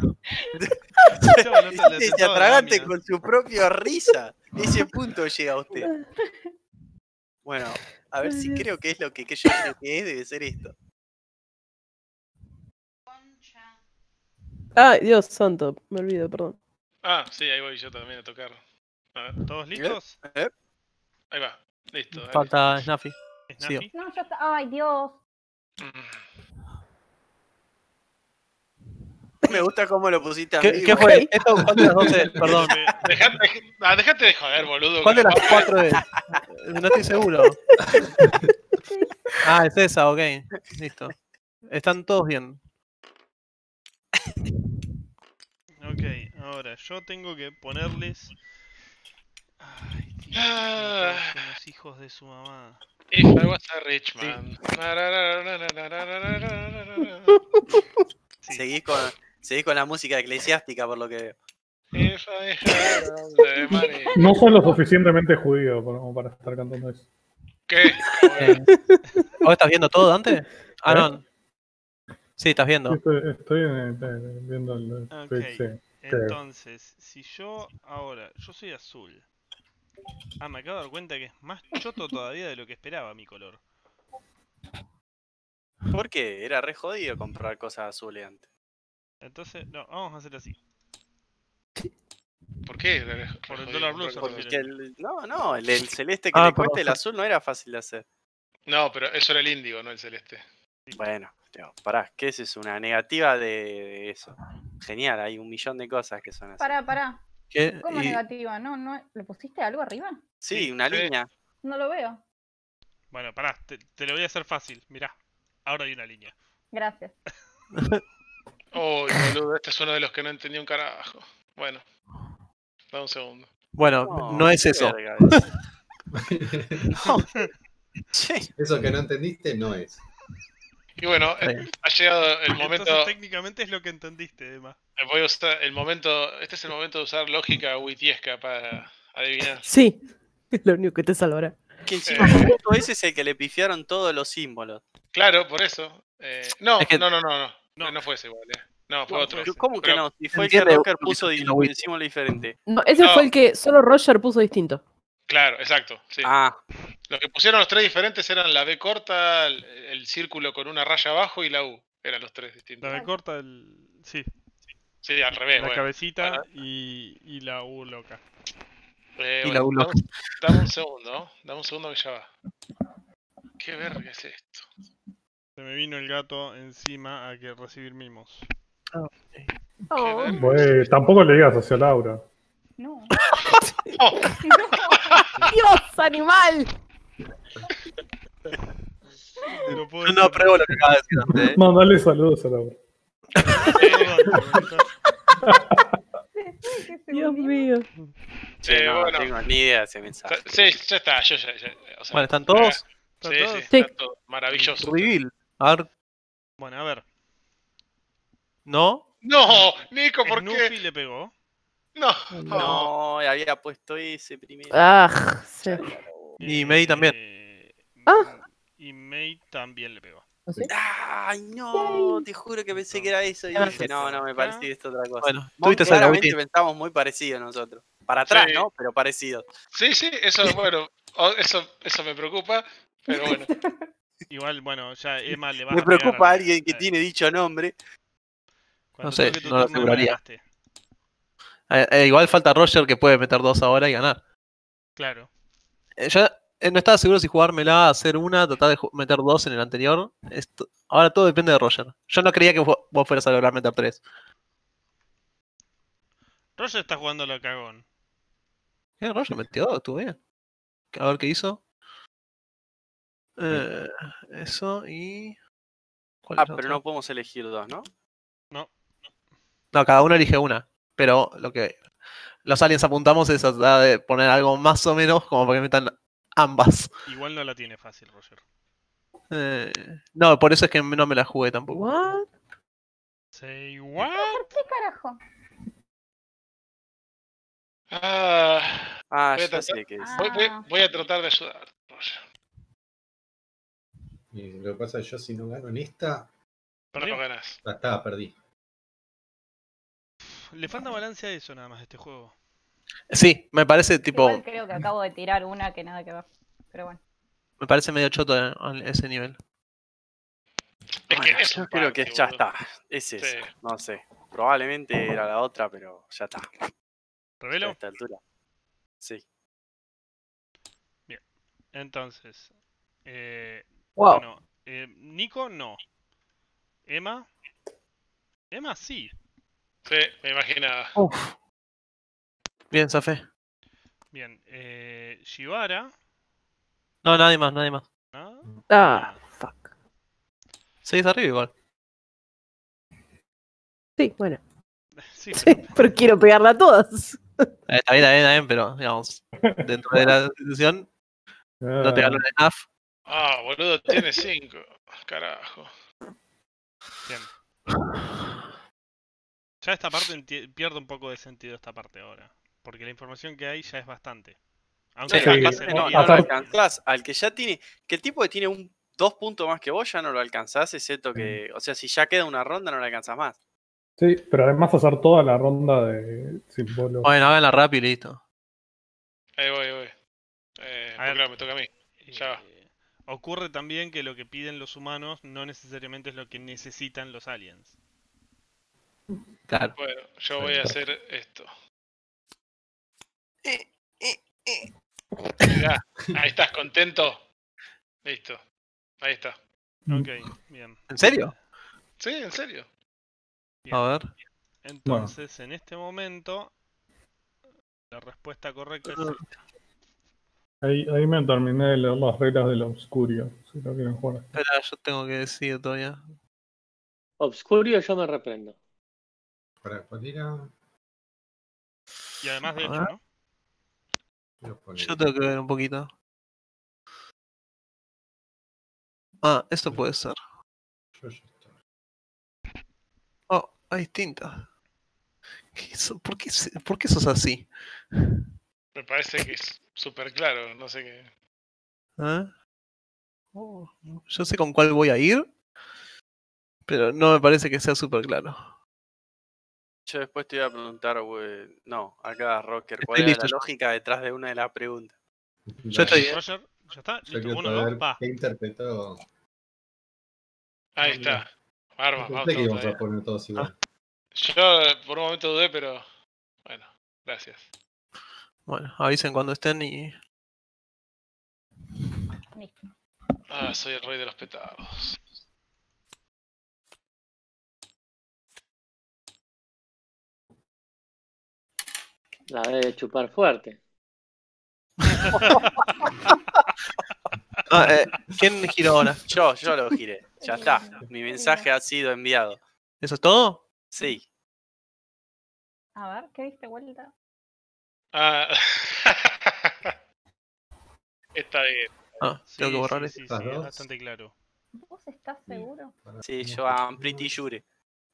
Se atragante con su propia risa. Ese punto llega a usted. Bueno, a ver si creo que es lo que, que yo creo que es, debe ser esto. Ay, Dios santo, me olvido, perdón. Ah, sí, ahí voy yo también a tocar. A ver, ¿Todos listos? ¿Eh? ahí va. Listo. dale. Falta Snaffy. Snappy. No, ya está. Ay, Dios. Mm. Me gusta cómo lo pusiste a ¿Qué, mí. ¿Qué fue? ¿Esto cuál de las doce? Perdón. Eh, Dejate, ah, dejate de joder, boludo. ¿Cuál de con las la- cuatro es? No estoy seguro. Ah, es esa, ok. Listo. Están todos bien. Ok, ahora yo tengo que ponerles. Ay, Dios, Ah. son los hijos de su mamá. If I was a rich man. Sí. Seguís con, seguís con la música eclesiástica, por lo que veo. If I had all the money. No soy lo suficientemente judío como para estar cantando eso. ¿Qué? Eh, ¿Vos estás viendo todo, Dante? Ah, ¿Eh? no. Sí, estás viendo. Estoy, estoy eh, eh, viendo el Ok, Twitch, sí. entonces, si yo ahora, yo soy azul. Ah, me acabo de dar cuenta que es más choto todavía de lo que esperaba mi color. ¿Por qué? Era re jodido comprar cosas azules antes. Entonces, no, vamos a hacer así. ¿Por qué? Por el dólar blue se Porque refiere. el- no, no, el, el celeste que Ah, le cueste, el perdón. azul no era fácil de hacer. No, pero eso era el índigo, no el celeste. Bueno, tío, pará, ¿qué es eso? Una negativa de, de eso. Genial, hay un millón de cosas que son así. Pará, pará. ¿Qué? ¿Cómo Y- negativa? No, no. ¿Le pusiste algo arriba? Sí, Sí, una sí. línea. No lo veo. Bueno, pará, te, te lo voy a hacer fácil. Mirá, ahora hay una línea. Gracias. Oh, boludo, este es uno de los que no entendí un carajo. Bueno, da un segundo. Bueno, no, es qué eso. verga No, Sí. eso que no entendiste no es. Y bueno, Sí. eh, ha llegado el momento. Entonces técnicamente es lo que entendiste, Emma. eh, Voy a usar el momento. Este es el momento de usar lógica witiesca para adivinar. Sí, es lo único que te salvará. Que encima Eh. justo ese es el que le pifiaron todos los símbolos. Claro, por eso. Eh, no, Es que- no, no, no, no. No. No, no fue ese igual, eh. No, fue No, otro. pero ¿Cómo que Pero- no? Si fue el que Entiende, Rocker porque puso tiene di- una Wii. un símbolo diferente. No, ese No. fue el que solo Roger puso distinto. Claro, exacto. Sí. Ah, Los que pusieron los tres diferentes eran la B corta, el, el círculo con una raya abajo y la U. Eran los tres distintos. La B corta, el... sí, Sí, al revés. la bueno. cabecita Bueno. y, y la U loca. Eh, Y la bueno, U dame, dame un segundo, ¿no? Dame un segundo que ya va. ¿Qué verga es esto? Se me vino el gato encima a que recibir mimos. Oh. verga? Güey, tampoco le digas hacia Laura. No. Oh, No. ¡Dios, animal! No puedo Yo no apruebo lo que acaba de decir antes. ¿eh? Mandale saludos a Laura. Dios mío. Sí, Eh, no, bueno. no tengo ni idea de ese mensaje. Sí, ya está, yo ya, ya, o sea, Bueno, ¿están todos? Sí, ¿Están sí, todos? está Sí. todo maravilloso. Reveal. A ver, Bueno, a ver. ¿no? No, Nico, ¿por Snoopy qué? le pegó. No. No, había puesto ese primero. Ah, sí. Y May también. Eh, Ah. Y May también le pegó. ¿Así? Ay, no, te juro que pensé que era eso y Ah, dije, no, no, me parece que es otra cosa. Bueno, Vos tuviste suerte, claramente Agustín. pensamos muy parecidos nosotros. Para atrás, Sí. ¿no? Pero parecidos. Sí, sí, eso, bueno, o- eso, eso me preocupa, pero bueno. Igual, bueno, ya Emma le va Me a pegar preocupa a la- alguien que eh, tiene dicho nombre. Cuando No sé, toque tu no lo turno, Emma, aseguraría. ganaste. Eh, eh, igual falta Roger que puede meter dos ahora y ganar. Claro. Eh, yo eh, no estaba seguro si jugármela, hacer una, tratar de ju- meter dos en el anterior. Esto- ahora todo depende de Roger. Yo no creía que vo- vos fueras a lograr meter tres. Roger está jugando la cagón. ¿Qué? Roger metió dos, estuvo bien. A ver qué hizo. Eh, eso y. ¿Cuál Ah, es la pero otra? no podemos elegir dos, ¿no? No. No, cada uno elige una. Pero lo que los aliens apuntamos es a tratar de poner algo más o menos como para que metan ambas. Igual no la tiene fácil, Roger. Eh, no, por eso es que no me la jugué tampoco. What? Say what? ¿Qué carajo? Ah, Ah, Voy a ya tratar- sé qué es. voy, voy- Ah. voy a tratar de ayudar, Roger. Y lo que pasa es que yo si no gano en esta, Pero no ganas. ya está, perdí. Le falta balance a eso nada más de este juego. Sí, me parece tipo. Igual creo que acabo de tirar una que nada que ver. Pero bueno. Me parece medio choto a a ese nivel. Es Bueno, que es yo un creo party, que ya boludo. está. Es eso. Sí. No sé. Probablemente era la otra, pero ya está. A ¿Revelo? esta altura. Sí. Entonces. Eh, Wow. Bueno, eh, Nico no. Emma. Emma sí. Sí, me imaginaba. Uf. Bien, Zafé. Bien. Eh, Shibara. No, nadie más, nadie más. ¿no? Ah, fuck. Seguís arriba igual. Sí, bueno. Sí, Sí, pero- pero quiero pegarla a todas. Eh, está bien, está bien, está bien, pero digamos, dentro de la institución no te ganó el S N A F. Ah, boludo, tiene cinco. Carajo. Bien. Ya esta parte enti- pierde un poco de sentido esta parte ahora. Porque la información que hay ya es bastante. Aunque Sí, capaz sí. se no, diría- no lo Aparte- alcanzás. Al que ya tiene. Que el tipo que tiene un dos puntos más que vos ya no lo alcanzás, excepto que. O sea, si ya queda una ronda, no lo alcanzás más. Sí, pero además hacer toda la ronda de símbolos. Bueno, háganla rápido y listo. Ahí voy, ahí voy. Eh, A ver. claro, me toca a mí. Ya va. Eh, ocurre también que lo que piden los humanos no necesariamente es lo que necesitan los aliens. Claro. Bueno, yo voy a hacer esto. Mirá, ahí estás, contento. Listo. Ahí está. Mm. Ok, bien. ¿En serio? Sí, en serio. Bien. A ver. Entonces, en este momento, la respuesta correcta es esta. Ahí, ahí me terminé de leer las reglas del Obscurio. Si lo quieren jugar. Espera, yo tengo que decir todavía. Obscurio, yo me reprendo. Para cuál era. Y además, de A hecho, ver. ¿no? Voy a poner- Yo tengo que ver un poquito. Ah, esto puede ser. Yo ya estoy. Oh, hay distintas. ¿Qué so- ¿Por qué, se- ¿Por qué sos así? Me parece que es súper claro, no sé qué. ¿Eh? Oh, yo sé con cuál voy a ir, pero no me parece que sea súper claro. Yo después te iba a preguntar, güey. No, acá, Rocker, ¿cuál Estoy era listo la yo. lógica detrás de una de las preguntas? Yo estoy bien. Roger, ya está. Yo Listo. quiero Uno, dos, saber va. qué interpretó. Ahí Ah, está. Arma, Yo vamos pensé que todos íbamos a todavía. poner todos igual. Yo eh, por un momento dudé, pero bueno, gracias. Bueno, avisen cuando estén y. Listo. Ah, soy el rey de los petardos. La debe chupar fuerte. Ah, eh, ¿Quién giró ahora? Yo, yo lo giré. Ya está. Mi mensaje ha sido enviado. ¿Eso es todo? Sí. A ver, ¿qué diste vuelta? Ah. Está bien. Ah, tengo que Sí, borrar sí, esto. sí, Estas sí, es dos. bastante claro. ¿Vos estás seguro? Sí, yo am pretty sure.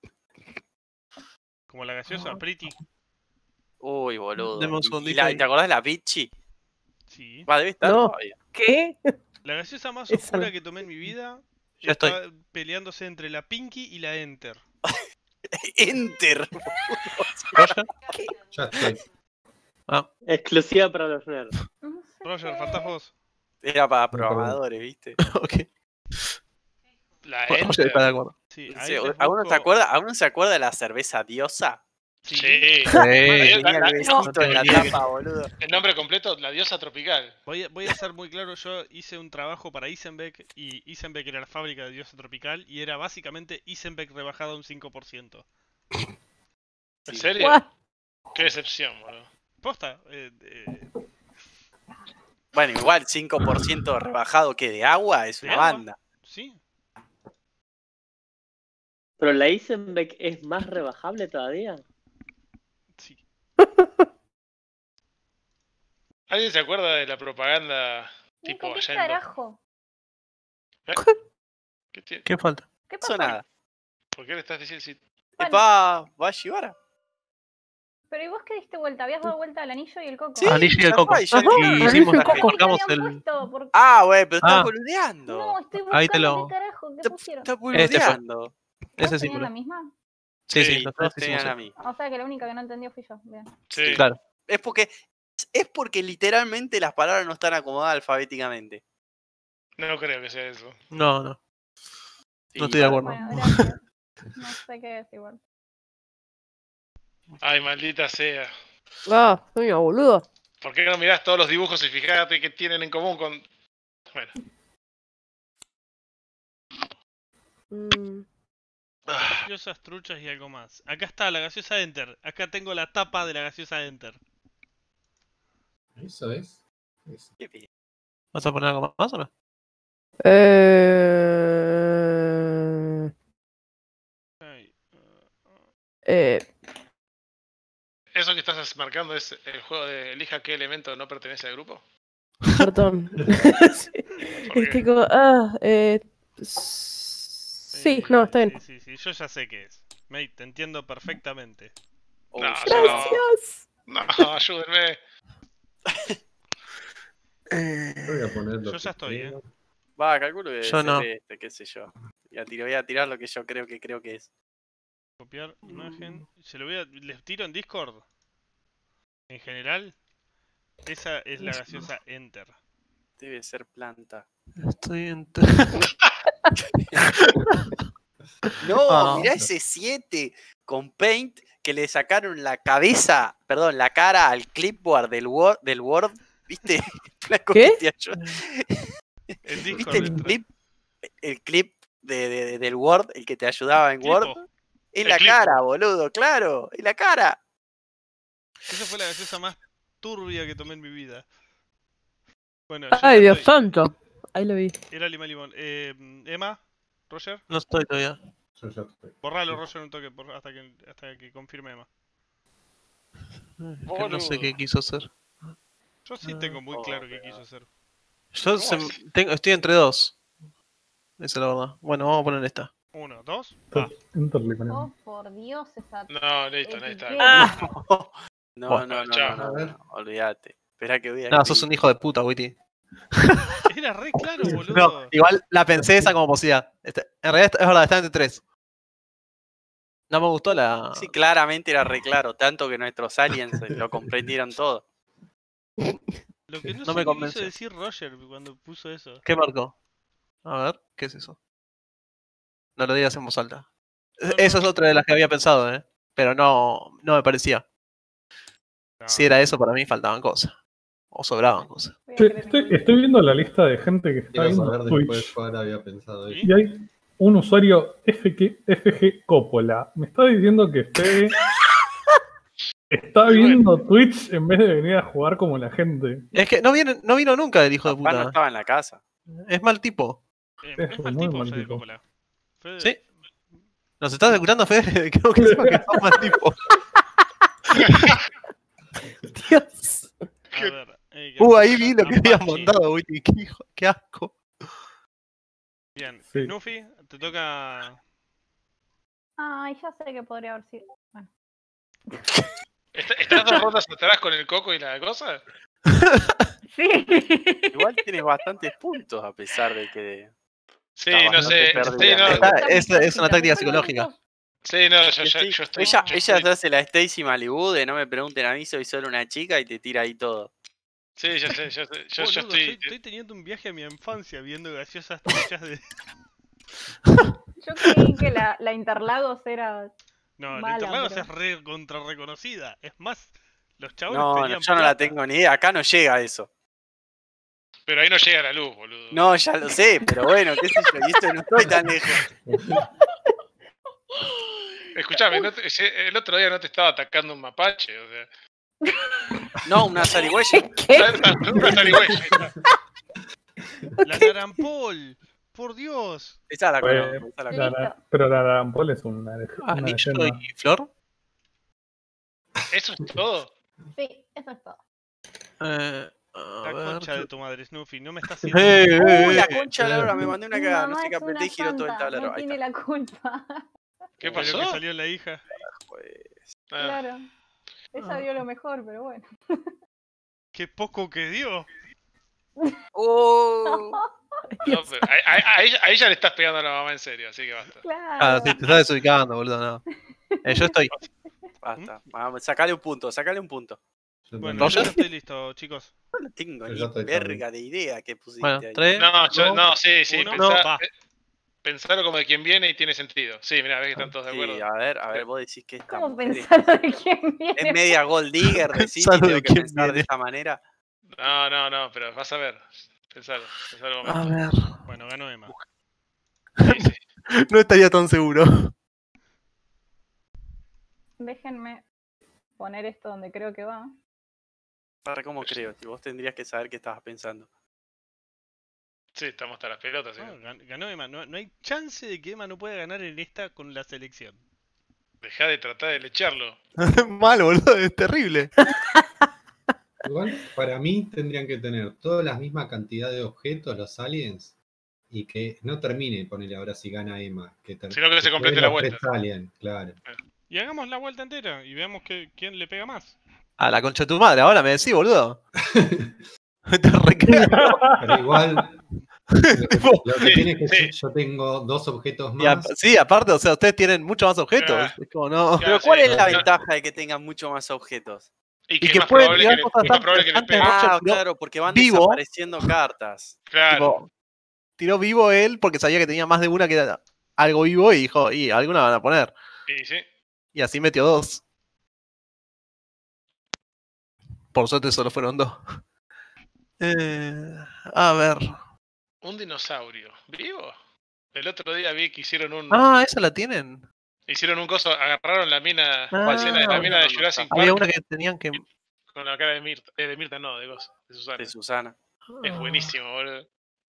Como la gaseosa, Pretty. Uy, boludo. Deme un ¿Y- y segundito la- ahí. ¿Te acordás de la Pichi? Sí. Va, debe estar No. todavía. ¿Qué? La gaseosa más Esa oscura no. que tomé en mi vida Ya estoy. está peleándose entre la Pinky y la Enter. Enter. ¿Roger? Ya estoy. Ah, Exclusiva para los nerds. No sé Roger, qué. faltás vos. Era para perdón. programadores, ¿viste? ok. La Bueno, Roger Enter. está de acuerdo. Sí, Sí, ahí les ¿Aún no se busco- acuerda? ¿Aún no se acuerda de la cerveza diosa? Sí. Sí. Sí. Tenía la- el la- besito en la no, tapa, boludo. El nombre completo, la diosa tropical. Voy a, voy a ser muy claro, yo hice un trabajo para Isenbeck y Isenbeck era la fábrica de diosa tropical y era básicamente Isenbeck rebajado un cinco por ciento. ¿En Sí. serio? What? Qué decepción, boludo. Posta. Eh, eh, Bueno, igual cinco por ciento rebajado que de agua es ¿De una agua? banda. sí. Pero la Isenbeck es más rebajable todavía. Sí. ¿Alguien se acuerda de la propaganda tipo Nico, ¿qué allá en los- carajo? ¿Eh? ¿Qué tiene? ¿Qué falta? ¿Qué Eso pasó? nada. ¿Por qué le estás diciendo si Vale. Va, va a llevar. Pero ¿y vos qué diste vuelta? Habías dado vuelta al anillo y el coco. Sí, Anillo y ya el coco. está, y ya Ajá, está. Y anillo hicimos y la coco. colgamos ¿Qué el. habían puesto? ¿Por qué? Ah, güey, pero estás Ah. boludeando. No, estoy Ahí te buscando lo- qué carajo, ¿qué Está- pusieron? Estás Este fue. boludeando. Ese ¿Todos tenían símbolo. la misma? Sí, Sí, sí, los todos tres hicimos tenían a eso. mí. O sea que la única que no entendió fui yo. Bien. Sí. Claro. Es porque, es porque literalmente las palabras no están acomodadas alfabéticamente. No creo que sea eso. No, no. Sí, No estoy de vale. acuerdo. Bueno, gracias. No sé qué es igual. Ay, maldita sea. Ah, soy una boluda. ¿Por qué no mirás todos los dibujos y fíjate qué tienen en común con... Bueno. Mm, Ah, Gaseosas, truchas y algo más. Acá está la gaseosa Enter. Acá tengo la tapa de la gaseosa Enter. Eso es. Eso. Qué bien. ¿Vas a poner algo más o no? eh, Ay, eh, ¿Eso que estás marcando es el juego de elija qué elemento no pertenece al grupo? perdón. Sí, ¿Por es qué? que como, ah, eh, sí, no, está bien. Sí, sí, sí, yo ya sé qué es. Mate, te entiendo perfectamente. Oh, No, shit. yo no. Gracias. No, ayúdenme. Yo voy a poner lo Yo que ya estoy, quiero. eh. Va, calculo que debe Yo ser no. este, qué sé yo. Voy a, tirar, voy a tirar lo que yo creo que creo que es. Copiar imagen. Se lo voy a. Les tiro en Discord. En general. Esa es la gaseosa Enter. Debe ser planta. Estoy en. No, Ah. mirá ese siete con Paint que le sacaron la cabeza, perdón, la cara al clipboard del Word, del Word, ¿viste? Flaco ¿Qué? que te ayuda. En Discord. ¿Viste el entra. clip? El clip de, de- del Word, el que te ayudaba en Word. Clipo. En El la clipo. cara, boludo, claro, en la cara. Esa fue la gaseosa más turbia que tomé en mi vida. Bueno, yo Ay, ya Dios estoy. santo. Ahí lo vi. Era lima limón. Eh, Emma, Roger, No estoy todavía. Yo ya estoy. borralo Roger un toque por- hasta que hasta que confirme Emma. Es que no sé Boludo. qué quiso hacer. Yo sí tengo muy Oh, claro qué pero- quiso hacer. Yo ¿Cómo se- es? tengo- estoy entre dos. Esa es la verdad. Bueno, vamos a poner esta. Uno, dos, va. Enter le ponemos. Oh, por Dios, esa. No, listo, ahí está. Ah. No, Bueno, no, no, chao. no, no, A ver. no, olvídate. Espera que voy a No, sos un hijo de puta, Witty. Era re claro, boludo. No, igual la pensé esa como posibilidad. Este- en realidad es verdad, está entre tres. No me gustó la. Sí, claramente era re claro, tanto que nuestros aliens lo comprendieron todo. Lo que no, No sé me qué convence. quiso decir Roger cuando puso eso. ¿Qué marcó? A ver, ¿qué es eso? No lo digas en voz alta. No, Esa no. es otra de las que había pensado, ¿eh? Pero no, no me parecía. No. Si era eso, para mí faltaban cosas. O sobraban cosas. Voy a Che, creer en estoy, Google. estoy viendo la lista de gente que está Quiero viendo saber Twitch después cuál había pensado ¿Sí? eso. y hay un usuario F G, F G Coppola. Me está diciendo que Fede está Muy viendo Twitch en vez de venir a jugar como la gente. Es que no, viene, no vino nunca el hijo de Papá no puta. estaba en la casa. Es mal tipo. Eh, Es es mal muy tipo, mal Fede tipo. Coppola. Fede- Sí. ¿Nos estás escuchando, Fede? Creo que sepa que sos mal tipo. Dios. A ver. eh, que Uh, ahí vi lo que habías Apache. mandado, Witty. Qué, hijo- qué asco. Bien. Sí. Snuffy, te toca. Ay, ya sé que podría haber sido. Bueno. ¿Est- ¿Estás dos rondas atrás con el coco y la cosa? Sí. Igual tienes bastantes puntos a pesar de que. Sí, Está no bastante sé. perdida. Sí, no, Está- Está es, muy es una cortita, táctica buscando psicológica. puntos. sí, no, yo, Yo yo, estoy- yo estoy. ella yo ella estoy- se hace la Stacy Malibu de no me pregunten a mí, soy solo una chica y te tira ahí todo. Sí, ya sé, yo, sé, yo, yo Boludo, estoy. estoy teniendo un viaje a mi infancia viendo gaseosas truchas de. Yo creí que la, la Interlagos era. No, la Mala, Interlagos pero- es re contra reconocida. Es más, los chabones No, no, pedían yo no la plata. tengo ni idea. Acá no llega eso. Pero ahí no llega la luz, boludo. No, ya lo sé, pero bueno, qué sé yo. Y esto no estoy tan lejos. Escuchame, no te- ese- el otro día no te estaba atacando un mapache, o sea. No, una zarigüeya. ¿Qué? Una zarigüeya. La Narampol. Por Dios. Esa la Pues, conozco. Esa la la- conozco. la- pero la Rampol es una, una Anillo leyenda. y flor. Eso es todo. Sí, eso es todo. Eh, a La ver, concha yo- de tu madre, Snuffy. No me estás Eh, haciendo. eh, Uy, la eh. concha de la hora, me mandé una Mi cagada. No mamá sé qué es una apreté y giró todo el santa, tablero. no Ahí tiene está. la culpa. ¿Qué de lo pasó? que salió la hija. Pues, Ah, Claro. Ella dio lo mejor, pero bueno. Qué poco que dio. Oh, no, pero a, a- a ella, a ella le estás pegando a la mamá en serio, así que basta. Claro. Ah, sí, te estás desubicando, boludo, no. Eh, yo estoy. basta. Vamos, sacale un punto, sacale un punto. Yo Bueno, también. yo ya estoy listo, chicos. No tengo Yo ni ya estoy verga de idea que pusiste Bueno, ahí. tres. No, yo- dos, no, sí, sí, uno, pensá- va. eh, pensalo como de quien viene y tiene sentido. Sí, mira, ves que están todos de Sí, acuerdo. a ver, a ver, vos decís que esta ¿Cómo mujer es- pensar de quién viene? es media gold digger, decís, y Pensalo tengo de que quién pensar de viene. esta manera. No, no, no, pero vas a ver. Pensalo, pensalo un A momento. ver. Bueno, ganó Emma. Sí, sí. No estaría tan seguro. Déjenme poner esto donde creo que va. Para cómo creo, si vos tendrías que saber qué estabas pensando. Sí, estamos hasta las pelotas. ¿sí? No, gan- ganó Emma. No, no hay chance de que Emma no pueda ganar en esta con la selección. Dejá de tratar de lecharlo. Mal, boludo, es terrible. Igual, para mí tendrían que tener toda la misma cantidad de objetos los aliens y que no termine, ponele ahora si gana Emma. Que ter- Sino que se complete queden la los vuelta. tres aliens, claro. Y hagamos la vuelta entera y veamos que, quién le pega más. A la concha de tu madre, ahora me decís, boludo. Te recreo. Pero igual, lo que, lo que Sí, tiene que sí. ser, yo tengo dos objetos Y a- más. sí, aparte, o sea, ustedes tienen muchos más objetos. Ah. Es como no. Ya, Pero sí, ¿cuál es la no. ventaja de que tengan mucho más objetos? Y Y que, que es más pueden probable tirar que, le, cosas es más tan probable que le interesantes, pegue. Roche Ah, tiró claro, porque van vivo. desapareciendo cartas. Claro. Tipo, tiró vivo él porque sabía que tenía más de una que era algo vivo y dijo, y alguna van a poner. Y sí. Y así metió dos. Por suerte solo fueron dos. Eh, a ver. Un dinosaurio. ¿Vivo? El otro día vi que hicieron un. Ah, ¿esa la tienen? Hicieron un coso. Agarraron la mina. Ah, la escena de la mina no, de no, Jurassic Había Park. una que tenían que. Con la cara de Mirta. eh, de Mirta no, de Goz. De Susana. De Susana. Es buenísimo, boludo.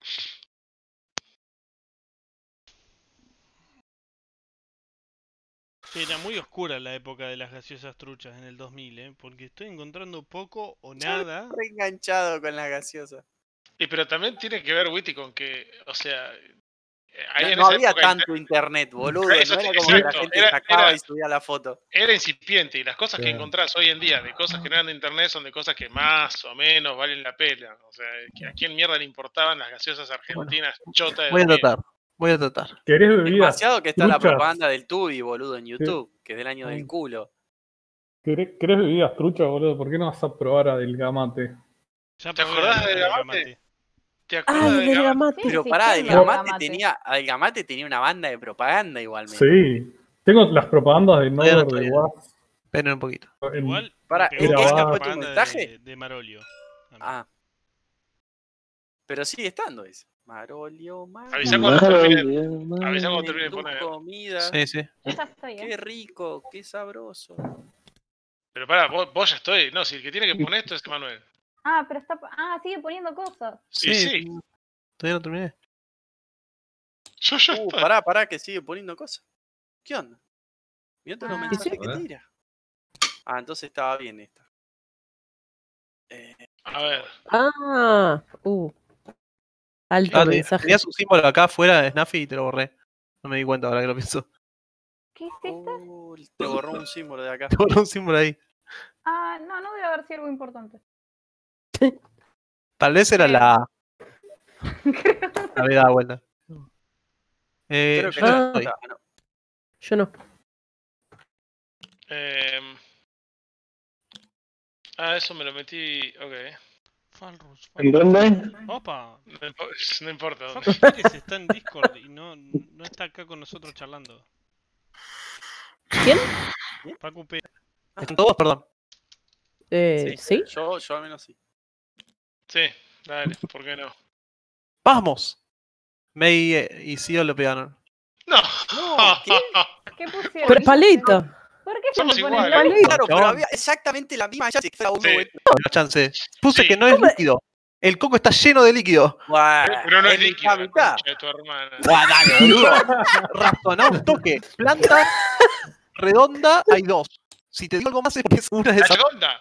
Sí, era muy oscura la época de las gaseosas truchas en el dos mil, ¿eh? Porque estoy encontrando poco o nada. Reenganchado con la gaseosa. Y pero también tiene que ver, Witty, con que. O sea. eh, ahí No, en no esa había época tanto internet, boludo. Eso No sí, era como que la exacto, gente era- sacaba era- y subía la foto. era incipiente y las cosas que Claro. encontrás hoy en día de cosas que no eran de internet son de cosas que más o menos valen la pena. O sea, que ¿a quién mierda le importaban las gaseosas argentinas chotas de Voy a dos mil? tratar. Voy a tratar. ¿Querés bebidas? Demasiado que está la truchas? propaganda del Tubi, boludo, en YouTube, que es del año del Mm. culo. ¿Querés, querés bebidas truchas, boludo? ¿Por qué no vas a probar a Delgamate? Ya ¿Te probé acordás la de de Gamate? Gamate. ¿Te Ah, acuerdas el de de Gamate? Gamate. Pero Sí, pará, sí, Delgamate Delgamate. tenía, Delgamate tenía una banda de propaganda igualmente. Sí. Tengo las propagandas de Todavía no Nover de estoy. Was. Esperen un poquito. en- Igual. Pará, me pegó ¿esta más la fue tu propaganda mensaje? De, de Marolio. a mí. Ah. Pero sigue estando ese. Marolio, Marolio. Avisá cuando termine. Avisá cuando termine de tu poner. comida. Sí, sí. Ya estoy, ¿eh? Qué rico, qué sabroso. Pero pará, vos, vos ya estoy. No, si el que tiene que poner esto es Manuel. Ah, pero está. Ah, sigue poniendo cosas. Sí, sí. Todavía no terminé. Yo ya Uh, está. pará, pará, que sigue poniendo cosas. ¿Qué onda? Mirá todos los Ah. mensajes A que ver. tira. Ah, entonces estaba bien esta. Eh, A ver. Ah, uh. Alto Ah, te- mensaje. tenías un símbolo acá afuera de Snaffy y te lo borré. No me di cuenta ahora que lo pienso. ¿Qué hiciste? uh, te borró un símbolo de acá. Te borré un símbolo ahí. Ah, no, no debe haber sido algo importante. Tal vez era Creo. la. La había dado vuelta. Eh, Creo que yo no no. estoy. Ah, no. Yo no. Eh... Ah, eso me lo metí. Ok. Falrus, ¿En Falrus. dónde? Opa. No, impo- no importa Facu dónde. Pérez está en Discord y no, no está acá con nosotros charlando. ¿Quién? Facu Pérez. ¿Están todos? Perdón. Eh, ¿Sí? Yo, yo al menos sí. Sí, dale, ¿por qué no? ¡Vamos! May eh, y Sio lo pegaron. No. ¿Qué pusieron? Pero palito. ¿Por qué se Somos me pone iguales. la Palito. Claro, pero chabón. había exactamente la misma chance que cada uno. Sí. güey. La chance. Puse Sí. que no es líquido. El coco está lleno de líquido. Buah, Pero no es en líquido, la la mitad. concha de tu hermana. Buah, dale, boludo. Razoná un toque. Planta redonda hay dos. Si te digo algo más es porque es una de La esas. redonda.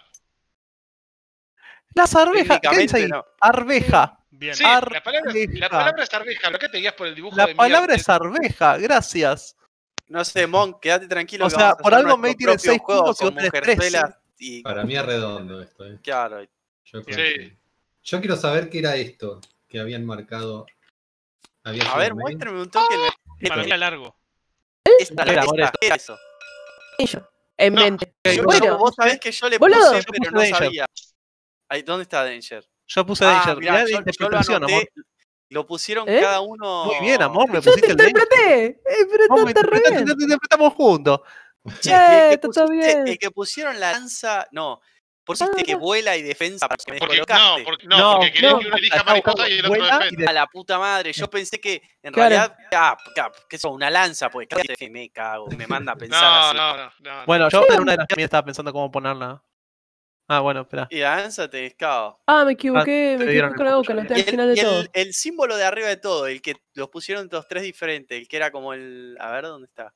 Las arvejas. ¿Qué dice Técnicamente ahí? no. Arveja. Bien. Sí, la palabra, Arveja. la palabra es arveja. ¿Lo que te guías por el dibujo La de palabra mierda? es arveja. Gracias. No sé, Monk, quédate tranquilo. O que sea, vamos a por hacer algo nuestro May tiene propio seis juego puntos y vos con tenés tres. mujerzuelas y Para mí es redondo esto. eh. claro. Yo, Sí. coincido. Yo quiero saber qué era esto que habían marcado. Había A sido ver, May. muéstrame un toque. Para mí era largo. Esta, Era, esta, Moreto. ¿qué era eso? Ello. En No. mente. Yo, Bueno, yo- vos sabés que yo le boludo. puse, Yo pero puse no Danger. sabía. Ahí, ¿dónde está Danger? Yo puse Ah, Danger. mirá, Mirá de yo, yo lo interpretación, amor. anoté. Lo pusieron ¿Eh? cada uno. Muy bien, amor. Me yo te pusiste el Danger. interpreté. Eh, pero Vos me está re interpretaste, bien. te interpretamos juntos. Che, Eh, el, que está todo pusiste- bien. el que pusieron la lanza. No. Pusiste Ah. que vuela y defensa para que me Porque, no, descolocaste. porque, no, porque quería no, que uno elija está mariposa y el otro vuela defensa. y de- A la puta madre. Yo pensé que en Claro. realidad. Ah, ah, que eso, una lanza, pues claro que me cago. Me manda a pensar No, así. no, no, no. Bueno, yo en una de las mías estaba pensando cómo ponerla. Ah, bueno, espera. Y la lanza te descago. Ah, me equivoqué. Ah, Me te dieron equivoqué con la el boca. Lo punto. tengo Y al el, final de y el- todo. el símbolo de arriba de todo, el que los pusieron los tres diferentes, el que era como el. A ver, ¿dónde está?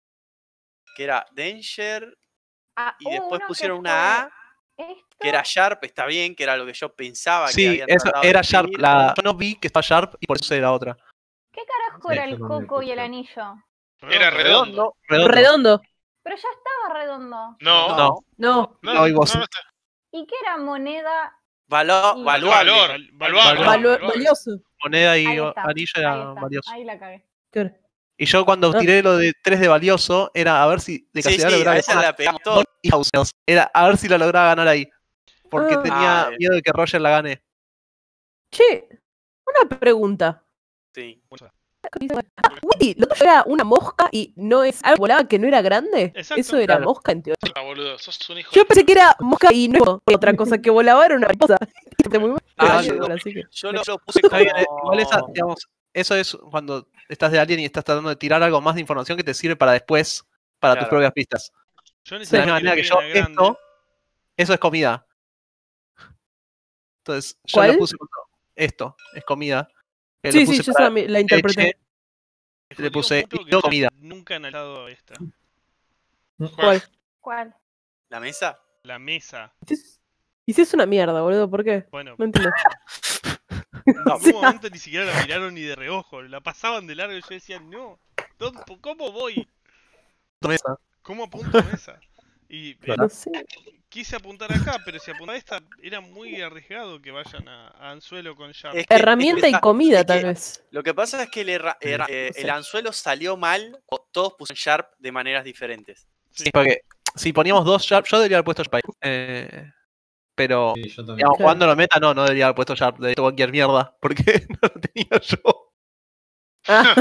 Que era Danger Ah, y después uno que pusieron fue una A, esto. que era Sharp, está bien, que era lo que yo pensaba que Sí, habían eso tratado de era Sharp. escribir. La... Yo no vi que estaba Sharp y por eso era la otra. ¿Qué carajo Sí, era yo el también coco y puse. el anillo? Era redondo. Redondo. Redondo. Pero ya estaba redondo. No, no, No. No. no, No, y vos. no está. ¿Y qué era moneda? Valo- Y- valuable. Valor, Val- valuable. valor. Valu- valioso. Moneda y Ahí está. anillo ahí, era está, valioso. ahí la cagué. Claro. Y yo cuando Ah. tiré lo de tres de valioso, era a ver si de Sí, casualidad sí, lograba a esa ganar la pegamos todos. y Housers. Era a ver si la lograba ganar ahí. Porque Ah. tenía Ah, miedo de que Roger la gane. Che, una pregunta. Sí. Ah, Woody, ¿lo tuyo era una mosca y no es algo volaba que no era grande? Exacto. Eso era Claro. mosca en teoría. Ah, boludo, sos un hijo Yo de... pensé que era mosca y no otra cosa que volaba, era una mariposa. Está muy mal, Ah, pero yo- bueno, así que- Yo lo, lo puse Está como. bien, eh, igual esa, digamos, eso es cuando estás de alien y estás tratando de tirar algo más de información que te sirve para después, para tus Claro. propias pistas. Yo De la necesito misma manera que le yo, peguen a grande. esto, eso es comida. Entonces, yo ¿Cuál? le puse esto, es comida. Que Sí, le sí, puse yo para esa me- la interpreté. leche, Digo, le un puse punto que no yo comida. Nunca he analizado esta. ¿Cuál? ¿Cuál? ¿La mesa? La mesa. Y si es una mierda, boludo, ¿por qué? Bueno, No entiendo. en No, algún momento ni siquiera la miraron ni de reojo. La pasaban de largo y yo decía, no, ¿dónde- ¿cómo voy? Mesa. ¿Cómo apunto a esa? Y eh, No sé. quise apuntar acá, pero si apuntaba a esta, era muy arriesgado que vayan a, a Anzuelo con Sharp. Es que- Herramienta y es que- comida, es que tal vez. Lo que pasa es que el, erra- erra- eh, el anzuelo salió mal, o todos pusieron Sharp de maneras diferentes. Sí, porque si poníamos dos Sharp, yo debería haber puesto Sharp. Eh, pero, Sí, yo también. digamos, Claro. jugando lo meta, no, no debería haber puesto Sharp. De cualquier mierda, porque no lo tenía yo. Ah,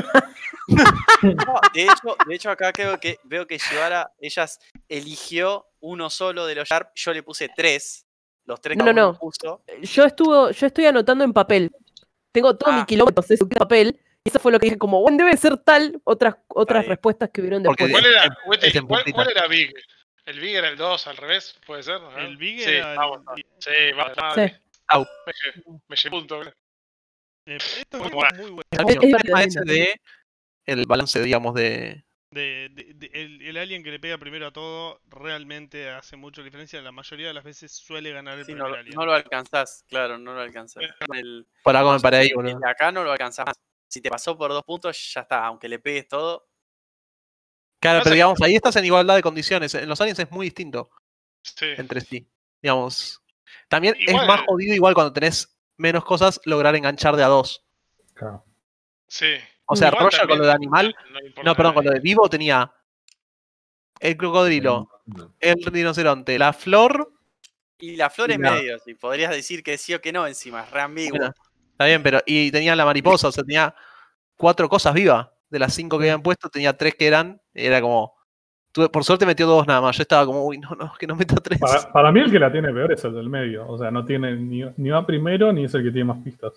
No, de hecho, de hecho acá creo que veo que Shibara, ellas eligió uno solo de los Sharp, yo le puse tres. Los tres No, que no, uno no. puso. yo estuvo, yo estoy anotando en papel. Tengo todos Ah. mis kilómetros de papel. Y eso fue lo que dije, como, bueno, debe ser tal, otras, otras bien. respuestas que hubieron Porque después. ¿Cuál era, Es- Wete, es en ¿cuál, puntita. cuál era Big? ¿El Big era el dos al revés? ¿Puede ser? ¿no? El Big sí, era el- vamos, sí, vamos. Sí. Au. Me, lle- me llevé punto. boludo. Eh, esto es Muy muy, bueno. muy bueno. El Es- es tema lindo. ese de el balance, digamos, de. De, de- de- el, el alien que le pega primero a todo realmente hace mucha diferencia. La mayoría de las veces suele ganar el Sí, primer no, alien. no lo alcanzás, claro, no lo alcanzás. El, Por algo me el- paré ahí, el boludo. de acá no lo alcanzás más. Si te pasó por dos puntos, ya está. Aunque le pegues todo. Claro, Pasa pero que- digamos, ahí estás en igualdad de condiciones. En los aliens es muy distinto Sí. entre sí. Digamos. También Igual- es más jodido, igual cuando tenés menos cosas, lograr enganchar de a dos. Claro. Sí. O sea, Igual Roger con también lo de animal. no le importa No, a perdón, con nadie. lo de vivo tenía el cocodrilo, No. el rinoceronte, la flor. Y la flor Y es la- medio, si podrías decir que sí o que no encima, es re ambiguo. Bueno, está bien, pero. Y tenía la mariposa, o sea, tenía cuatro cosas vivas. De las cinco que habían puesto, tenía tres que eran. Era como. Tuve, por suerte metió dos nada más. Yo estaba como, uy, no, no, que no meta tres. Para, para mí el que la tiene peor es el del medio. O sea, no tiene ni, ni va primero ni es el que tiene más pistas.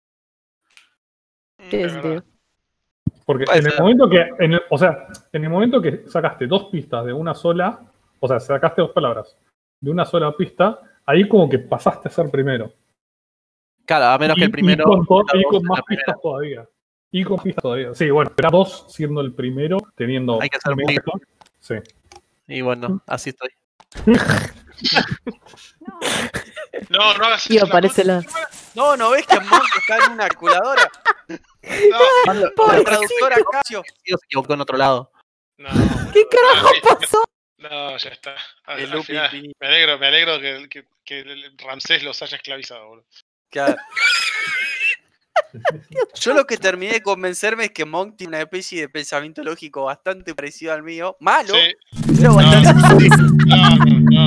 Mm, ¿Qué es es, verdad. tío? Porque Puede en el ser. momento que, en el- o sea, en el momento que sacaste dos pistas de una sola, o sea, sacaste dos palabras de una sola pista, ahí como que pasaste a ser primero. Claro, a menos que Y- el primero. Y con, to- meta y dos con en más la primera. pistas todavía. Y con pistas todavía. Sí, bueno, era dos siendo el primero, teniendo. Hay que ser muy- menos. Sí. Y bueno, así estoy. No, No, no hagas Tío, eso. la parece cosa- la. No, ¿no ves que Monk está en una calculadora? No, La traductora Casio. Tío, se equivocó en otro lado. no. ¿Qué carajo Ah, sí. pasó? No, ya está. Al- El al loop final, infinito. me alegro, me alegro que, que, que el Ramsés los haya esclavizado, boludo. Claro. Yo lo que terminé de convencerme es que Monk tiene una especie de pensamiento lógico bastante parecido al mío. Malo, Sí. pero No, bastante. no, no,